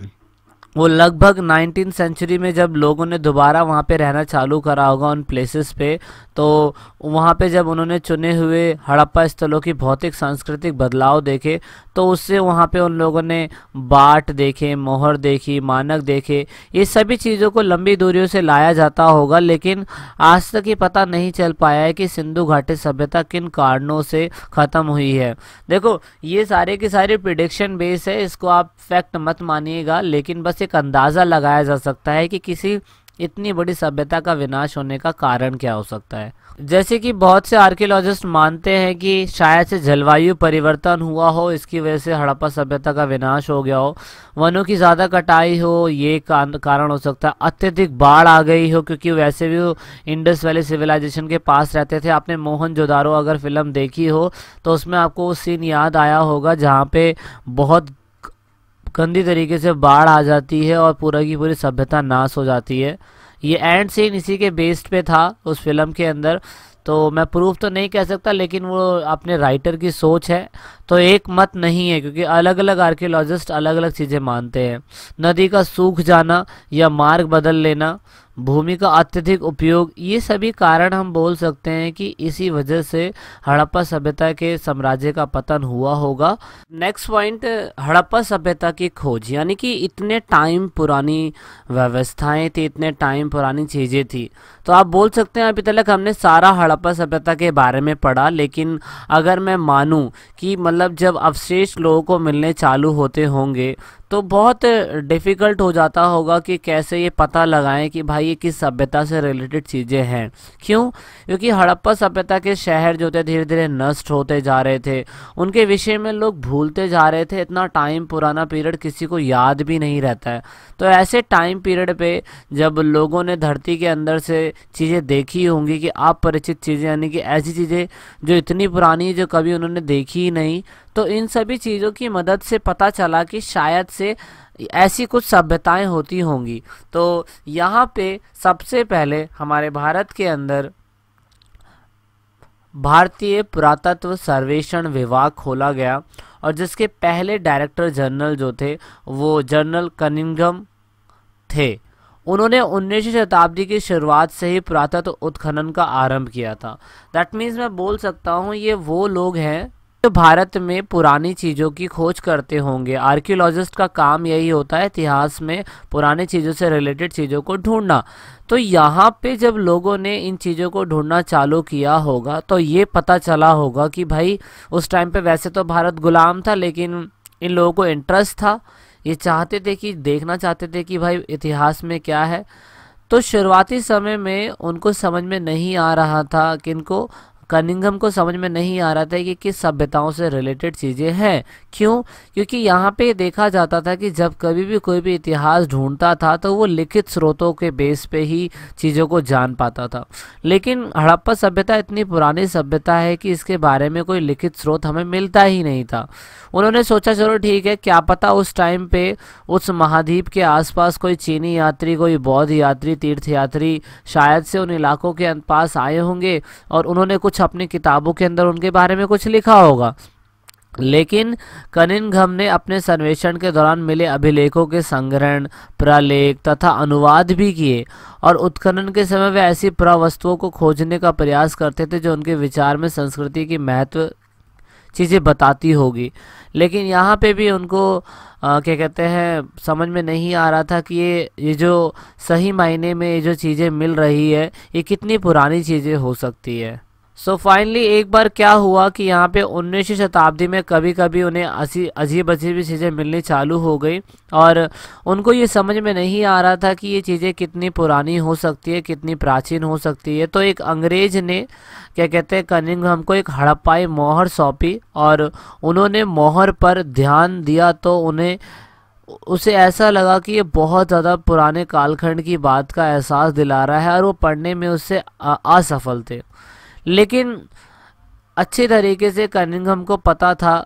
वो लगभग नाइनटीन सेंचुरी में जब लोगों ने दोबारा वहाँ पे रहना चालू करा होगा उन प्लेसेस पे, तो वहाँ पे जब उन्होंने चुने हुए हड़प्पा स्थलों की भौतिक सांस्कृतिक बदलाव देखे तो उससे वहाँ पे उन लोगों ने बाट देखे, मोहर देखी, मानक देखे, ये सभी चीज़ों को लंबी दूरियों से लाया जाता होगा। लेकिन आज तक ये पता नहीं चल पाया है कि सिंधु घाटी सभ्यता किन कारणों से ख़त्म हुई है। देखो ये सारे के सारे प्रिडिक्शन बेस है, इसको आप फैक्ट मत मानिएगा, लेकिन बस एक अंदाज़ा लगाया जा सकता है कि किसी इतनी बड़ी सभ्यता का विनाश होने का कारण क्या हो सकता है। जैसे कि बहुत से आर्कियोलॉजिस्ट मानते हैं कि शायद से जलवायु परिवर्तन हुआ हो, इसकी वजह से हड़प्पा सभ्यता का विनाश हो गया हो, वनों की ज़्यादा कटाई हो ये कारण हो सकता है, अत्यधिक बाढ़ आ गई हो, क्योंकि वैसे भी वो इंडस वैली सिविलाइजेशन के पास रहते थे। आपने मोहनजोदारो अगर फिल्म देखी हो तो उसमें आपको वो सीन याद आया होगा जहाँ पे बहुत गंदी तरीके से बाढ़ आ जाती है और पूरा की पूरी सभ्यता नाश हो जाती है। ये एंड सीन इसी के बेस्ड पे था उस फिल्म के अंदर, तो मैं प्रूफ तो नहीं कह सकता, लेकिन वो अपने राइटर की सोच है, तो एक मत नहीं है, क्योंकि अलग अलग आर्कियोलॉजिस्ट अलग अलग चीज़ें मानते हैं। नदी का सूख जाना या मार्ग बदल लेना, भूमि का अत्यधिक उपयोग, ये सभी कारण हम बोल सकते हैं कि इसी वजह से हड़प्पा सभ्यता के साम्राज्य का पतन हुआ होगा। नेक्स्ट पॉइंट, हड़प्पा सभ्यता की खोज, यानी कि इतने टाइम पुरानी व्यवस्थाएं थी, इतने टाइम पुरानी चीज़ें थी, तो आप बोल सकते हैं अभी तक हमने सारा हड़प्पा सभ्यता के बारे में पढ़ा, लेकिन अगर मैं मानूं कि मतलब जब अवशेष लोगों को मिलने चालू होते होंगे तो बहुत डिफ़िकल्ट हो जाता होगा कि कैसे ये पता लगाएं कि भाई ये किस सभ्यता से रिलेटेड चीज़ें हैं। क्यों? क्योंकि हड़प्पा सभ्यता के शहर जो थे धीरे धीरे नष्ट होते जा रहे थे, उनके विषय में लोग भूलते जा रहे थे, इतना टाइम पुराना पीरियड किसी को याद भी नहीं रहता है। तो ऐसे टाइम पीरियड पे जब लोगों ने धरती के अंदर से चीज़ें देखी होंगी कि अपरिचित चीज़ें, यानी कि ऐसी चीज़ें जो इतनी पुरानी जो कभी उन्होंने देखी ही नहीं, तो इन सभी चीज़ों की मदद से पता चला कि शायद से ऐसी कुछ सभ्यताएं होती होंगी। तो यहाँ पे सबसे पहले हमारे भारत के अंदर भारतीय पुरातत्व सर्वेक्षण विभाग खोला गया, और जिसके पहले डायरेक्टर जनरल जो थे वो जनरल कनिंघम थे। उन्होंने उन्नीसवीं शताब्दी की शुरुआत से ही पुरातत्व उत्खनन का आरंभ किया था। दैट मीन्स मैं बोल सकता हूँ ये वो लोग हैं तो भारत में पुरानी चीज़ों की खोज करते होंगे। आर्कियोलॉजिस्ट का काम यही होता है, इतिहास में पुरानी चीज़ों से रिलेटेड चीज़ों को ढूंढना। तो यहाँ पे जब लोगों ने इन चीज़ों को ढूंढना चालू किया होगा तो ये पता चला होगा कि भाई उस टाइम पे वैसे तो भारत गुलाम था, लेकिन इन लोगों को इंटरेस्ट था, ये चाहते थे कि देखना चाहते थे कि भाई इतिहास में क्या है। तो शुरुआती समय में उनको समझ में नहीं आ रहा था, किनको, कनिंघम को समझ में नहीं आ रहा था कि किस सभ्यताओं से रिलेटेड चीज़ें हैं। क्यों? क्योंकि यहाँ पे देखा जाता था कि जब कभी भी कोई भी इतिहास ढूंढता था तो वो लिखित स्रोतों के बेस पे ही चीज़ों को जान पाता था। लेकिन हड़प्पा सभ्यता इतनी पुरानी सभ्यता है कि इसके बारे में कोई लिखित स्रोत हमें मिलता ही नहीं था। उन्होंने सोचा चलो ठीक है, क्या पता उस टाइम पे उस महाद्वीप के आसपास कोई चीनी यात्री, कोई बौद्ध यात्री, तीर्थ यात्री शायद से उन इलाकों के पास आए होंगे और उन्होंने कुछ अपनी किताबों के अंदर उनके बारे में कुछ लिखा होगा। लेकिन कनिंघम ने अपने सर्वेक्षण के दौरान मिले अभिलेखों के संग्रहण, प्रलेख तथा अनुवाद भी किए और उत्खनन के समय वे ऐसी पुरावस्तुओं को खोजने का प्रयास करते थे जो उनके विचार में संस्कृति की महत्व चीज़ें बताती होगी। लेकिन यहाँ पे भी उनको आ, क्या कहते हैं, समझ में नहीं आ रहा था कि ये ये जो सही मायने में ये जो चीज़ें मिल रही है ये कितनी पुरानी चीज़ें हो सकती है। सो so फाइनली एक बार क्या हुआ कि यहाँ पे उन्नीसवीं शताब्दी में कभी कभी उन्हें असी अजीब अजीब चीज़ें मिलनी चालू हो गई और उनको ये समझ में नहीं आ रहा था कि ये चीज़ें कितनी पुरानी हो सकती है, कितनी प्राचीन हो सकती है। तो एक अंग्रेज ने क्या कहते हैं कनिंघम को एक हड़प्पाई मोहर सौंपी और उन्होंने मोहर पर ध्यान दिया तो उन्हें उसे ऐसा लगा कि ये बहुत ज़्यादा पुराने कालखंड की बात का एहसास दिला रहा है और वो पढ़ने में उससे असफल थे। लेकिन अच्छे तरीके से कनिंघम को पता था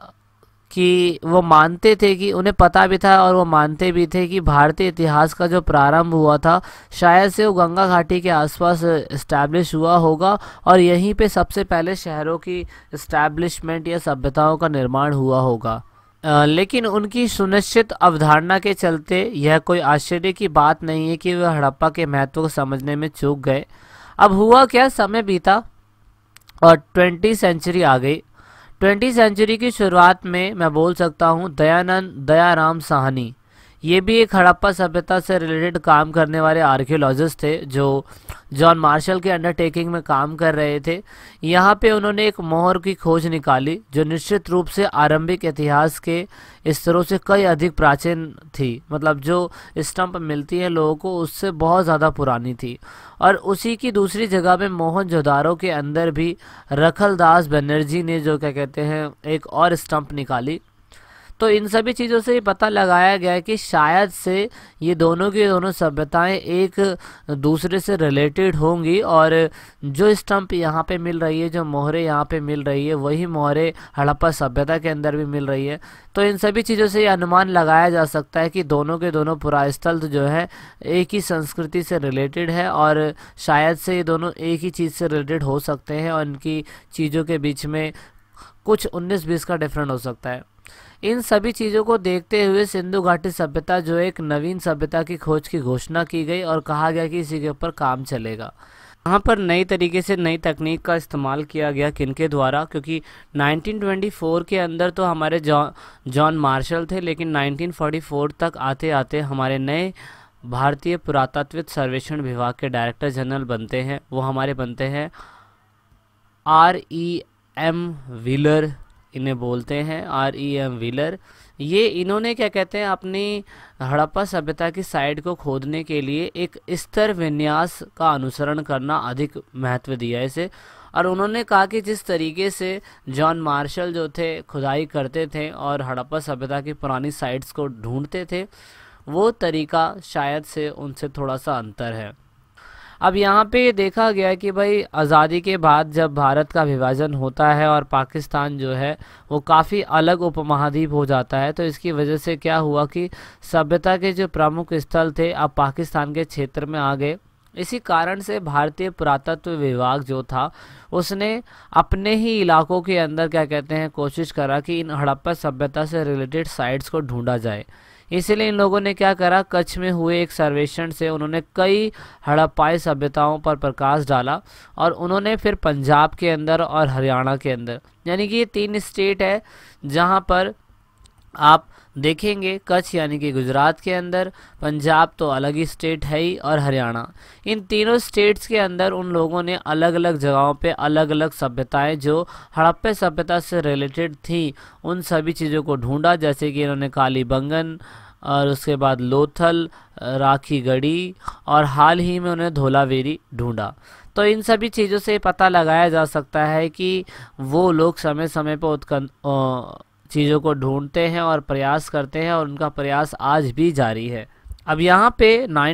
कि वो मानते थे कि उन्हें पता भी था और वो मानते भी थे कि भारतीय इतिहास का जो प्रारंभ हुआ था शायद से वो गंगा घाटी के आसपास इस्टेब्लिश हुआ होगा और यहीं पे सबसे पहले शहरों की इस्टेब्लिशमेंट या सभ्यताओं का निर्माण हुआ होगा। आ, लेकिन उनकी सुनिश्चित अवधारणा के चलते यह कोई आश्चर्य की बात नहीं है कि वे हड़प्पा के महत्व को समझने में चूक गए। अब हुआ क्या, समय बीता और ट्वेंटी सेंचुरी आ गई। ट्वेंटी सेंचुरी की शुरुआत में मैं बोल सकता हूँ दयानंद दयाराम साहनी, ये भी एक हड़प्पा सभ्यता से रिलेटेड काम करने वाले आर्कियोलॉजिस्ट थे जो जॉन मार्शल के अंडरटेकिंग में काम कर रहे थे। यहाँ पे उन्होंने एक मोहर की खोज निकाली जो निश्चित रूप से आरंभिक इतिहास के स्तरों से कई अधिक प्राचीन थी। मतलब जो स्टंप मिलती है लोगों को उससे बहुत ज़्यादा पुरानी थी। और उसी की दूसरी जगह पे मोहनजोदारो के अंदर भी रखलदास बनर्जी ने जो क्या कहते हैं एक और स्टंप निकाली। तो इन सभी चीज़ों से ये पता लगाया गया कि शायद से ये दोनों की दोनों सभ्यताएं एक दूसरे से रिलेटेड होंगी और जो स्टंप यहाँ पे मिल रही है, जो मोहरें यहाँ पे मिल रही है, वही मोहरें हड़प्पा सभ्यता के अंदर भी मिल रही है। तो इन सभी चीज़ों से ये अनुमान लगाया जा सकता है कि दोनों के दोनों पुरास्थल जो है एक ही संस्कृति से रिलेटेड है और शायद से ये दोनों एक ही चीज़ से रिलेटेड हो सकते हैं और इनकी चीज़ों के बीच में कुछ उन्नीस बीस का डिफरेंट हो सकता है। इन सभी चीज़ों को देखते हुए सिंधु घाटी सभ्यता जो एक नवीन सभ्यता की खोज की घोषणा की गई और कहा गया कि इसी के ऊपर काम चलेगा। यहाँ पर नई तरीके से नई तकनीक का इस्तेमाल किया गया किनके द्वारा, क्योंकि नाइनटीन ट्वेंटी फोर के अंदर तो हमारे जॉन जॉन मार्शल थे, लेकिन नाइनटीन फोर्टी फोर तक आते आते हमारे नए भारतीय पुरातत्व सर्वेक्षण विभाग के डायरेक्टर जनरल बनते हैं। वो हमारे बनते हैं आर ई एम व्हीलर, इन्हें बोलते हैं आर ई एम व्हीलर। ये इन्होंने क्या कहते हैं अपनी हड़प्पा सभ्यता की साइट को खोदने के लिए एक स्तर विन्यास का अनुसरण करना अधिक महत्व दिया इसे। और उन्होंने कहा कि जिस तरीके से जॉन मार्शल जो थे खुदाई करते थे और हड़प्पा सभ्यता की पुरानी साइट्स को ढूंढते थे, वो तरीका शायद से उनसे थोड़ा सा अंतर है। अब यहाँ पे देखा गया कि भाई आज़ादी के बाद जब भारत का विभाजन होता है और पाकिस्तान जो है वो काफ़ी अलग उपमहाद्वीप हो जाता है, तो इसकी वजह से क्या हुआ कि सभ्यता के जो प्रमुख स्थल थे अब पाकिस्तान के क्षेत्र में आ गए। इसी कारण से भारतीय पुरातत्व विभाग जो था उसने अपने ही इलाकों के अंदर क्या कहते हैं कोशिश करा कि इन हड़प्पा सभ्यता से रिलेटेड साइट्स को ढूंढा जाए। इसीलिए इन लोगों ने क्या करा, कच्छ में हुए एक सर्वेक्षण से उन्होंने कई हड़प्पाई सभ्यताओं पर प्रकाश डाला और उन्होंने फिर पंजाब के अंदर और हरियाणा के अंदर, यानी कि ये तीन स्टेट है जहाँ पर आप देखेंगे, कच्छ यानी कि गुजरात के अंदर, पंजाब तो अलग ही स्टेट है ही, और हरियाणा, इन तीनों स्टेट्स के अंदर उन लोगों ने अलग अलग जगहों पे अलग अलग सभ्यताएं जो हड़प्पा सभ्यता से रिलेटेड थी उन सभी चीज़ों को ढूंढा। जैसे कि इन्होंने कालीबंगन और उसके बाद लोथल, राखी गढ़ी और हाल ही में उन्होंने धोलावेरी ढूंढा। तो इन सभी चीज़ों से पता लगाया जा सकता है कि वो लोग समय समय पर उत्कन चीज़ों को ढूंढते हैं और प्रयास करते हैं, और उनका प्रयास आज भी जारी है। अब यहाँ पे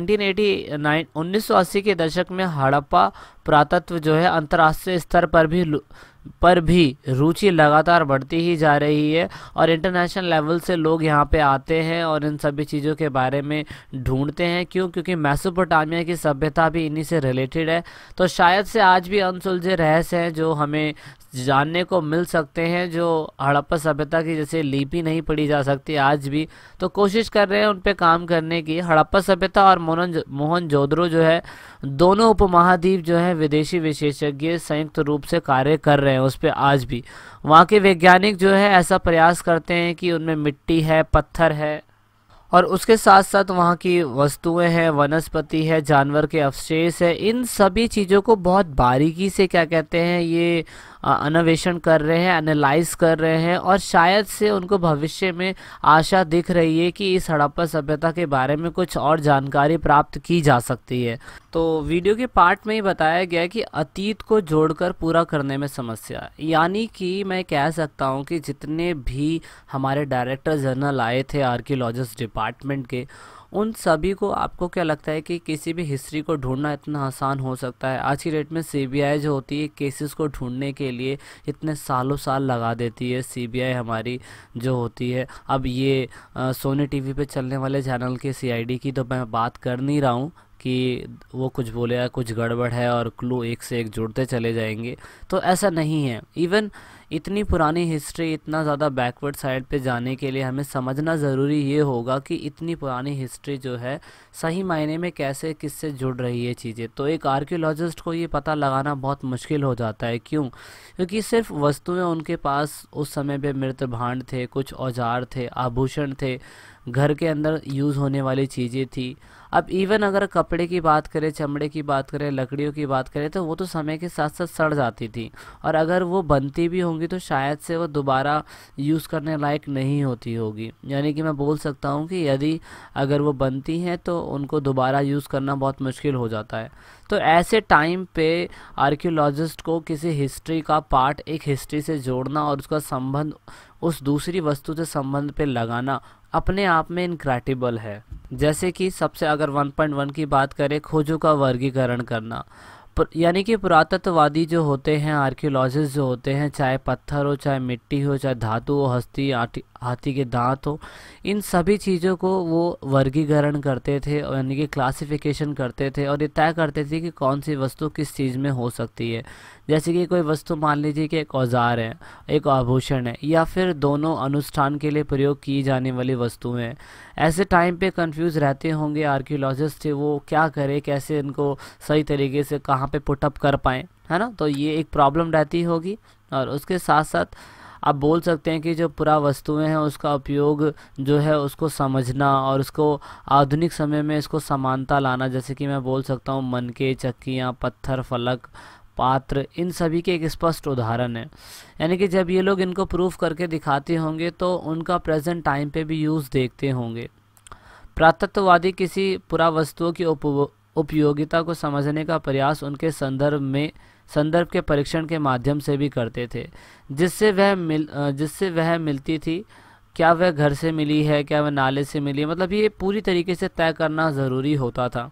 उन्नीस सौ अस्सी के दशक में हड़प्पा पुरातत्व जो है अंतर्राष्ट्रीय स्तर पर भी पर भी रुचि लगातार बढ़ती ही जा रही है, और इंटरनेशनल लेवल से लोग यहाँ पे आते हैं और इन सभी चीज़ों के बारे में ढूंढते हैं। क्यों? क्योंकि मेसोपोटामिया की सभ्यता भी इन्हीं से रिलेटेड है। तो शायद से आज भी अनसुलझे रहस्य हैं जो हमें जानने को मिल सकते हैं, जो हड़प्पा सभ्यता की जैसे लिपि नहीं पढ़ी जा सकती आज भी, तो कोशिश कर रहे हैं उन पे काम करने की। हड़प्पा सभ्यता और मोहन मोहनजोदड़ो जो है, दोनों उपमहाद्वीप जो है विदेशी विशेषज्ञ संयुक्त रूप से कार्य कर रहे हैं उस पर आज भी। वहाँ के वैज्ञानिक जो है ऐसा प्रयास करते हैं कि उनमें मिट्टी है, पत्थर है, और उसके साथ साथ वहाँ की वस्तुएं हैं, वनस्पति है, जानवर के अवशेष है, इन सभी चीज़ों को बहुत बारीकी से क्या कहते हैं ये अन्वेषण कर रहे हैं, एनालाइज कर रहे हैं, और शायद से उनको भविष्य में आशा दिख रही है कि इस हड़प्पा सभ्यता के बारे में कुछ और जानकारी प्राप्त की जा सकती है। तो वीडियो के पार्ट में ही बताया गया कि अतीत को जोड़कर पूरा करने में समस्या, यानी कि मैं कह सकता हूँ कि जितने भी हमारे डायरेक्टर जनरल आए थे आर्कियोलॉजिस्ट डिपार्टमेंट के, उन सभी को, आपको क्या लगता है कि किसी भी हिस्ट्री को ढूंढना इतना आसान हो सकता है? आज की डेट में सीबीआई जो होती है केसेस को ढूंढने के लिए इतने सालों साल लगा देती है सीबीआई हमारी जो होती है। अब ये आ, सोनी टीवी पे चलने वाले चैनल के सीआईडी की तो मैं बात कर नहीं रहा हूँ कि वो कुछ बोलेगा कुछ गड़बड़ है और क्लू एक से एक जुड़ते चले जाएंगे, तो ऐसा नहीं है। इवन इतनी पुरानी हिस्ट्री, इतना ज़्यादा बैकवर्ड साइड पे जाने के लिए हमें समझना ज़रूरी ये होगा कि इतनी पुरानी हिस्ट्री जो है सही मायने में कैसे किससे जुड़ रही है चीज़ें। तो एक आर्कियोलॉजिस्ट को ये पता लगाना बहुत मुश्किल हो जाता है। क्यों? क्योंकि सिर्फ वस्तुएं उनके पास उस समय पे मृत भांड थे, कुछ औजार थे, आभूषण थे, घर के अंदर यूज़ होने वाली चीज़ें थी। अब इवन अगर कपड़े की बात करें, चमड़े की बात करें, लकड़ियों की बात करें, तो वो तो समय के साथ साथ सड़ जाती थी, और अगर वो बनती भी होंगी तो शायद से वो दोबारा यूज़ करने लायक नहीं होती होगी। यानी कि मैं बोल सकता हूँ कि यदि अगर वो बनती हैं तो उनको दोबारा यूज़ करना बहुत मुश्किल हो जाता है। तो ऐसे टाइम पे आर्कियोलॉजिस्ट को किसी हिस्ट्री का पार्ट एक हिस्ट्री से जोड़ना और उसका संबंध उस दूसरी वस्तु से संबंध पे लगाना अपने आप में इनक्रेडिबल है। जैसे कि सबसे अगर वन पॉइंट वन की बात करें, खोजों का वर्गीकरण करना, यानी कि पुरातत्ववादी जो होते हैं, आर्कियोलॉजिस्ट जो होते हैं, चाहे पत्थर हो, चाहे मिट्टी हो, चाहे धातु हो, हस्ती, हाथी के दांत हो, इन सभी चीज़ों को वो वर्गीकरण करते थे, यानी कि क्लासिफिकेशन करते थे, और ये तय करते थे कि कौन सी वस्तु किस चीज़ में हो सकती है। जैसे कि कोई वस्तु मान लीजिए कि एक औजार है, एक आभूषण है, या फिर दोनों अनुष्ठान के लिए प्रयोग की जाने वाली वस्तुएं हैं। ऐसे टाइम पे कंफ्यूज रहते होंगे आर्कियोलॉजिस्ट, वो क्या करे, कैसे इनको सही तरीके से कहाँ पे पुटअप कर पाएँ, है ना। तो ये एक प्रॉब्लम रहती होगी। और उसके साथ साथ आप बोल सकते हैं कि जो पुरा वस्तुएं हैं उसका उपयोग जो है उसको समझना और उसको आधुनिक समय में इसको समानता लाना, जैसे कि मैं बोल सकता हूँ मनके, चक्कियाँ, पत्थर, फलक, पात्र, इन सभी के एक स्पष्ट उदाहरण है। यानी कि जब ये लोग इनको प्रूफ करके दिखाते होंगे तो उनका प्रेजेंट टाइम पे भी यूज़ देखते होंगे। पुरातत्ववादी किसी पुरा वस्तुओं की उपयोगिता को समझने का प्रयास उनके संदर्भ में संदर्भ के परीक्षण के माध्यम से भी करते थे, जिससे वह मिल जिससे वह मिलती थी। क्या वह घर से मिली है, क्या वह नाले से मिली है, मतलब ये पूरी तरीके से तय करना ज़रूरी होता था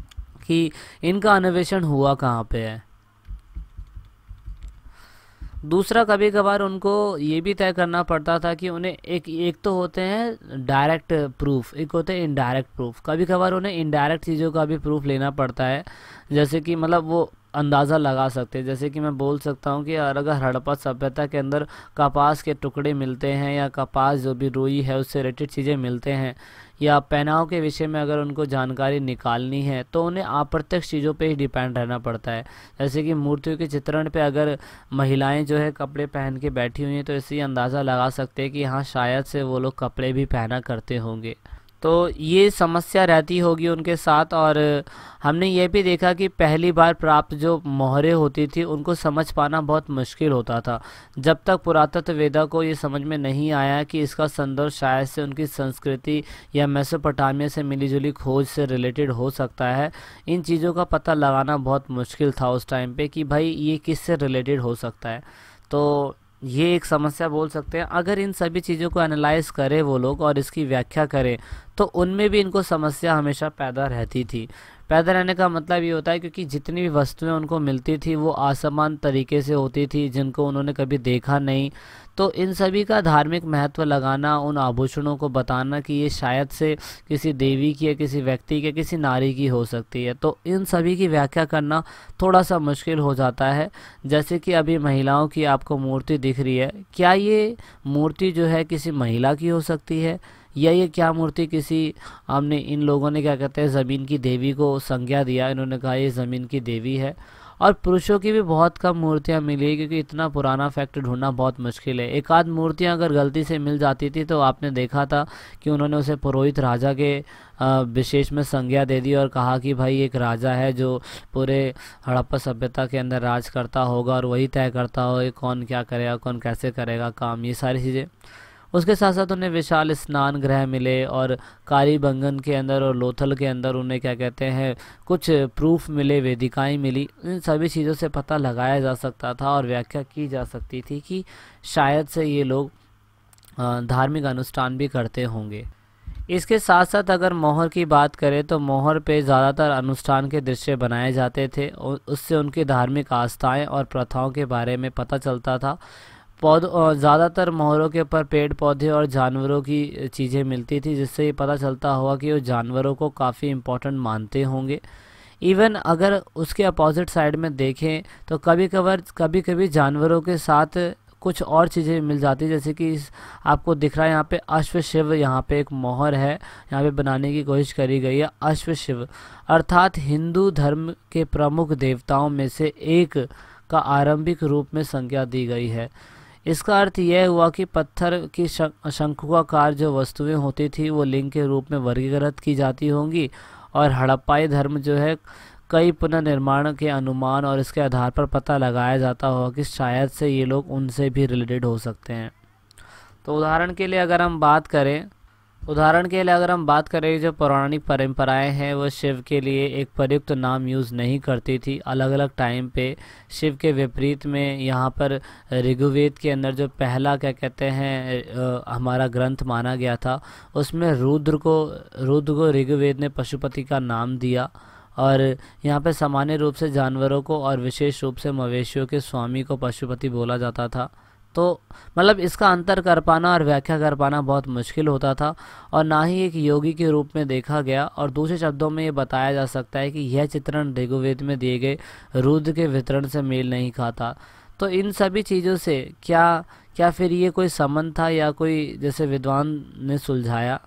कि इनका अन्वेषण हुआ कहाँ पे है। दूसरा, कभी कभार उनको ये भी तय करना पड़ता था कि उन्हें एक एक तो होते हैं डायरेक्ट प्रूफ, एक होते हैं इनडायरेक्ट प्रूफ। कभी कभार उन्हें इनडायरेक्ट चीज़ों का भी प्रूफ लेना पड़ता है, जैसे कि मतलब वो अंदाज़ा लगा सकते हैं। जैसे कि मैं बोल सकता हूँ कि अगर हड़प्पा सभ्यता के अंदर कपास के टुकड़े मिलते हैं या कपास जो भी रुई है उससे रिलेटेड चीज़ें मिलते हैं या पहनाव के विषय में अगर उनको जानकारी निकालनी है तो उन्हें अप्रत्यक्ष चीज़ों पे ही डिपेंड रहना पड़ता है। जैसे कि मूर्तियों के चित्रण पे अगर महिलाएं जो है कपड़े पहन के बैठी हुई हैं तो इससे अंदाज़ा लगा सकते हैं कि हाँ शायद से वो लोग कपड़े भी पहना करते होंगे। तो ये समस्या रहती होगी उनके साथ। और हमने ये भी देखा कि पहली बार प्राप्त जो मोहरें होती थी उनको समझ पाना बहुत मुश्किल होता था जब तक पुरातत्ववेदा को ये समझ में नहीं आया कि इसका संदर्भ शायद से उनकी संस्कृति या मेसोपोटामिया से मिलीजुली खोज से रिलेटेड हो सकता है। इन चीज़ों का पता लगाना बहुत मुश्किल था उस टाइम पे कि भाई ये किससे रिलेटेड हो सकता है। तो ये एक समस्या बोल सकते हैं। अगर इन सभी चीज़ों को एनालाइज करें वो लोग और इसकी व्याख्या करें तो उनमें भी इनको समस्या हमेशा पैदा रहती थी। पैदा रहने का मतलब ये होता है क्योंकि जितनी भी वस्तुएं उनको मिलती थी वो असमान तरीके से होती थी जिनको उन्होंने कभी देखा नहीं। तो इन सभी का धार्मिक महत्व लगाना, उन आभूषणों को बताना कि ये शायद से किसी देवी की या किसी व्यक्ति के किसी नारी की हो सकती है, तो इन सभी की व्याख्या करना थोड़ा सा मुश्किल हो जाता है। जैसे कि अभी महिलाओं की आपको मूर्ति दिख रही है, क्या ये मूर्ति जो है किसी महिला की हो सकती है या ये क्या मूर्ति किसी, हमने इन लोगों ने क्या कहते हैं ज़मीन की देवी को संज्ञा दिया, इन्होंने कहा ये ज़मीन की देवी है। और पुरुषों की भी बहुत कम मूर्तियां मिली क्योंकि इतना पुराना फैक्ट ढूंढना बहुत मुश्किल है। एक आध मूर्तियां अगर गलती से मिल जाती थी तो आपने देखा था कि उन्होंने उसे पुरोहित राजा के विशेष में संज्ञा दे दी और कहा कि भाई एक राजा है जो पूरे हड़प्पा सभ्यता के अंदर राज करता होगा और वही तय करता होगा कौन क्या करेगा, कौन कैसे करेगा काम, ये सारी चीज़ें। उसके साथ साथ उन्हें विशाल स्नान गृह मिले और कालीबंगन के अंदर और लोथल के अंदर उन्हें क्या कहते हैं कुछ प्रूफ मिले, वेदिकाएं मिली। इन सभी चीज़ों से पता लगाया जा सकता था और व्याख्या की जा सकती थी कि शायद से ये लोग धार्मिक अनुष्ठान भी करते होंगे। इसके साथ साथ अगर मोहर की बात करें तो मोहर पे ज़्यादातर अनुष्ठान के दृश्य बनाए जाते थे, उससे उनकी धार्मिक आस्थाएँ और प्रथाओं के बारे में पता चलता था। पौधों ज़्यादातर मोहरों के ऊपर पेड़ पौधे और जानवरों की चीज़ें मिलती थी जिससे ये पता चलता हुआ कि वो जानवरों को काफ़ी इम्पोर्टेंट मानते होंगे। इवन अगर उसके अपोजिट साइड में देखें तो कभी कभार कभी कभी जानवरों के साथ कुछ और चीज़ें मिल जाती, जैसे कि इस आपको दिख रहा है यहाँ पे अश्व शिव, यहाँ पे एक मोहर है, यहाँ पे बनाने की कोशिश करी गई है। अश्व शिव अर्थात हिंदू धर्म के प्रमुख देवताओं में से एक का आरंभिक रूप में संज्ञा दी गई है। इसका अर्थ यह हुआ कि पत्थर की शंकुआकार जो वस्तुएं होती थी वो लिंग के रूप में वर्गीकृत की जाती होंगी और हड़प्पाई धर्म जो है कई पुनर्निर्माण के अनुमान और इसके आधार पर पता लगाया जाता होगा कि शायद से ये लोग उनसे भी रिलेटेड हो सकते हैं। तो उदाहरण के लिए अगर हम बात करें उदाहरण के लिए अगर हम बात करें जो पौराणिक परंपराएं हैं वो शिव के लिए एक प्रयुक्त नाम यूज़ नहीं करती थी। अलग अलग टाइम पे शिव के विपरीत में यहाँ पर ऋग्वेद के अंदर जो पहला क्या कहते हैं हमारा ग्रंथ माना गया था उसमें रुद्र को रुद्र को ऋग्वेद ने पशुपति का नाम दिया और यहाँ पे सामान्य रूप से जानवरों को और विशेष रूप से मवेशियों के स्वामी को पशुपति बोला जाता था। तो मतलब इसका अंतर कर पाना और व्याख्या कर पाना बहुत मुश्किल होता था और ना ही एक योगी के रूप में देखा गया। और दूसरे शब्दों में ये बताया जा सकता है कि यह चित्रण ऋग्वेद में दिए गए रुद्र के वितरण से मेल नहीं खाता। तो इन सभी चीज़ों से क्या क्या फिर ये कोई संबंध था या कोई जैसे विद्वान ने सुलझाया,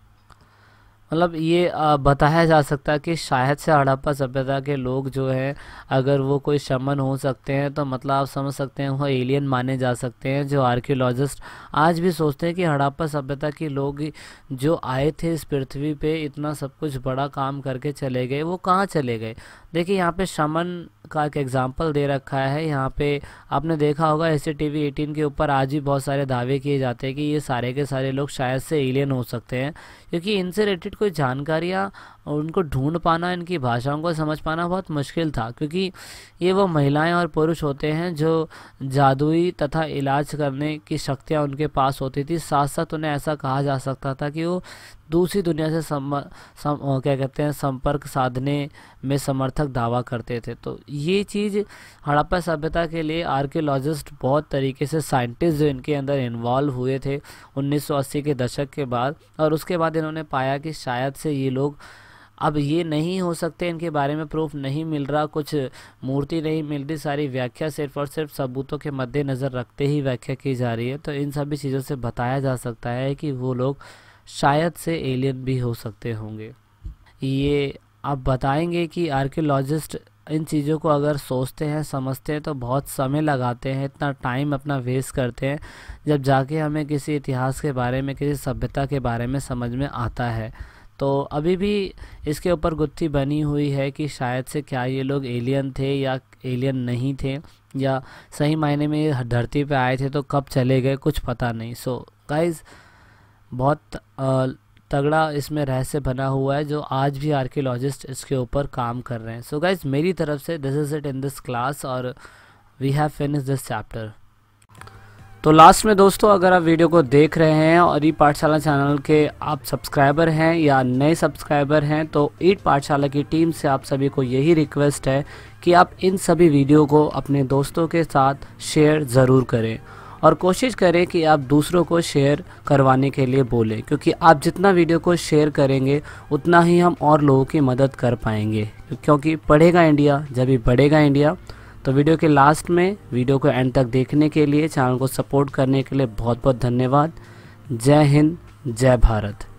मतलब ये बताया जा सकता है कि शायद से हड़प्पा सभ्यता के लोग जो हैं अगर वो कोई शमन हो सकते हैं तो मतलब आप समझ सकते हैं वो एलियन माने जा सकते हैं। जो आर्कियोलॉजिस्ट आज भी सोचते हैं कि हड़प्पा सभ्यता के लोग जो आए थे इस पृथ्वी पे इतना सब कुछ बड़ा काम करके चले गए, वो कहाँ चले गए। देखिए यहाँ पे शमन का एक एग्जाम्पल दे रखा है। यहाँ पे आपने देखा होगा S C T V eighteen के ऊपर आज भी बहुत सारे दावे किए जाते हैं कि ये सारे के सारे लोग शायद से एलियन हो सकते हैं, क्योंकि इनसे रिलेटेड कोई जानकारियाँ और उनको ढूंढ पाना, इनकी भाषाओं को समझ पाना बहुत मुश्किल था, क्योंकि ये वो महिलाएं और पुरुष होते हैं जो जादुई तथा इलाज करने की शक्तियाँ उनके पास होती थी। साथ साथ उन्हें ऐसा कहा जा सकता था कि वो दूसरी दुनिया से सम, सम क्या कहते हैं संपर्क साधने में समर्थक दावा करते थे। तो ये चीज़ हड़प्पा सभ्यता के लिए आर्कियोलॉजिस्ट बहुत तरीके से साइंटिस्ट जो इनके अंदर इन्वॉल्व हुए थे उन्नीस सौ अस्सी के दशक के बाद, और उसके बाद इन्होंने पाया कि शायद से ये लोग अब ये नहीं हो सकते, इनके बारे में प्रूफ नहीं मिल रहा, कुछ मूर्ति नहीं मिल रही, सारी व्याख्या सिर्फ और सिर्फ सबूतों के मद्देनज़र रखते ही व्याख्या की जा रही है। तो इन सभी चीज़ों से बताया जा सकता है कि वो लोग शायद से एलियन भी हो सकते होंगे। ये आप बताएंगे कि आर्कियोलॉजिस्ट इन चीज़ों को अगर सोचते हैं, समझते हैं, तो बहुत समय लगाते हैं, इतना टाइम अपना वेस्ट करते हैं, जब जाके हमें किसी इतिहास के बारे में, किसी सभ्यता के बारे में समझ में आता है। तो अभी भी इसके ऊपर गुत्थी बनी हुई है कि शायद से क्या ये लोग एलियन थे या एलियन नहीं थे, या सही मायने में ये धरती पे आए थे तो कब चले गए, कुछ पता नहीं। सो गाइज़, बहुत आ, तगड़ा इसमें रहस्य बना हुआ है, जो आज भी आर्कियोलॉजिस्ट इसके ऊपर काम कर रहे हैं। सो गाइज, मेरी तरफ से this is it in this class, और we have finish this chapter. तो लास्ट में दोस्तों, अगर आप वीडियो को देख रहे हैं और ई पाठशाला चैनल के आप सब्सक्राइबर हैं या नए सब्सक्राइबर हैं, तो ई पाठशाला की टीम से आप सभी को यही रिक्वेस्ट है कि आप इन सभी वीडियो को अपने दोस्तों के साथ शेयर ज़रूर करें, और कोशिश करें कि आप दूसरों को शेयर करवाने के लिए बोलें, क्योंकि आप जितना वीडियो को शेयर करेंगे उतना ही हम और लोगों की मदद कर पाएंगे, क्योंकि पढ़ेगा इंडिया जब भी बढ़ेगा इंडिया। तो वीडियो के लास्ट में वीडियो को एंड तक देखने के लिए, चैनल को सपोर्ट करने के लिए बहुत बहुत धन्यवाद। जय हिंद, जय भारत।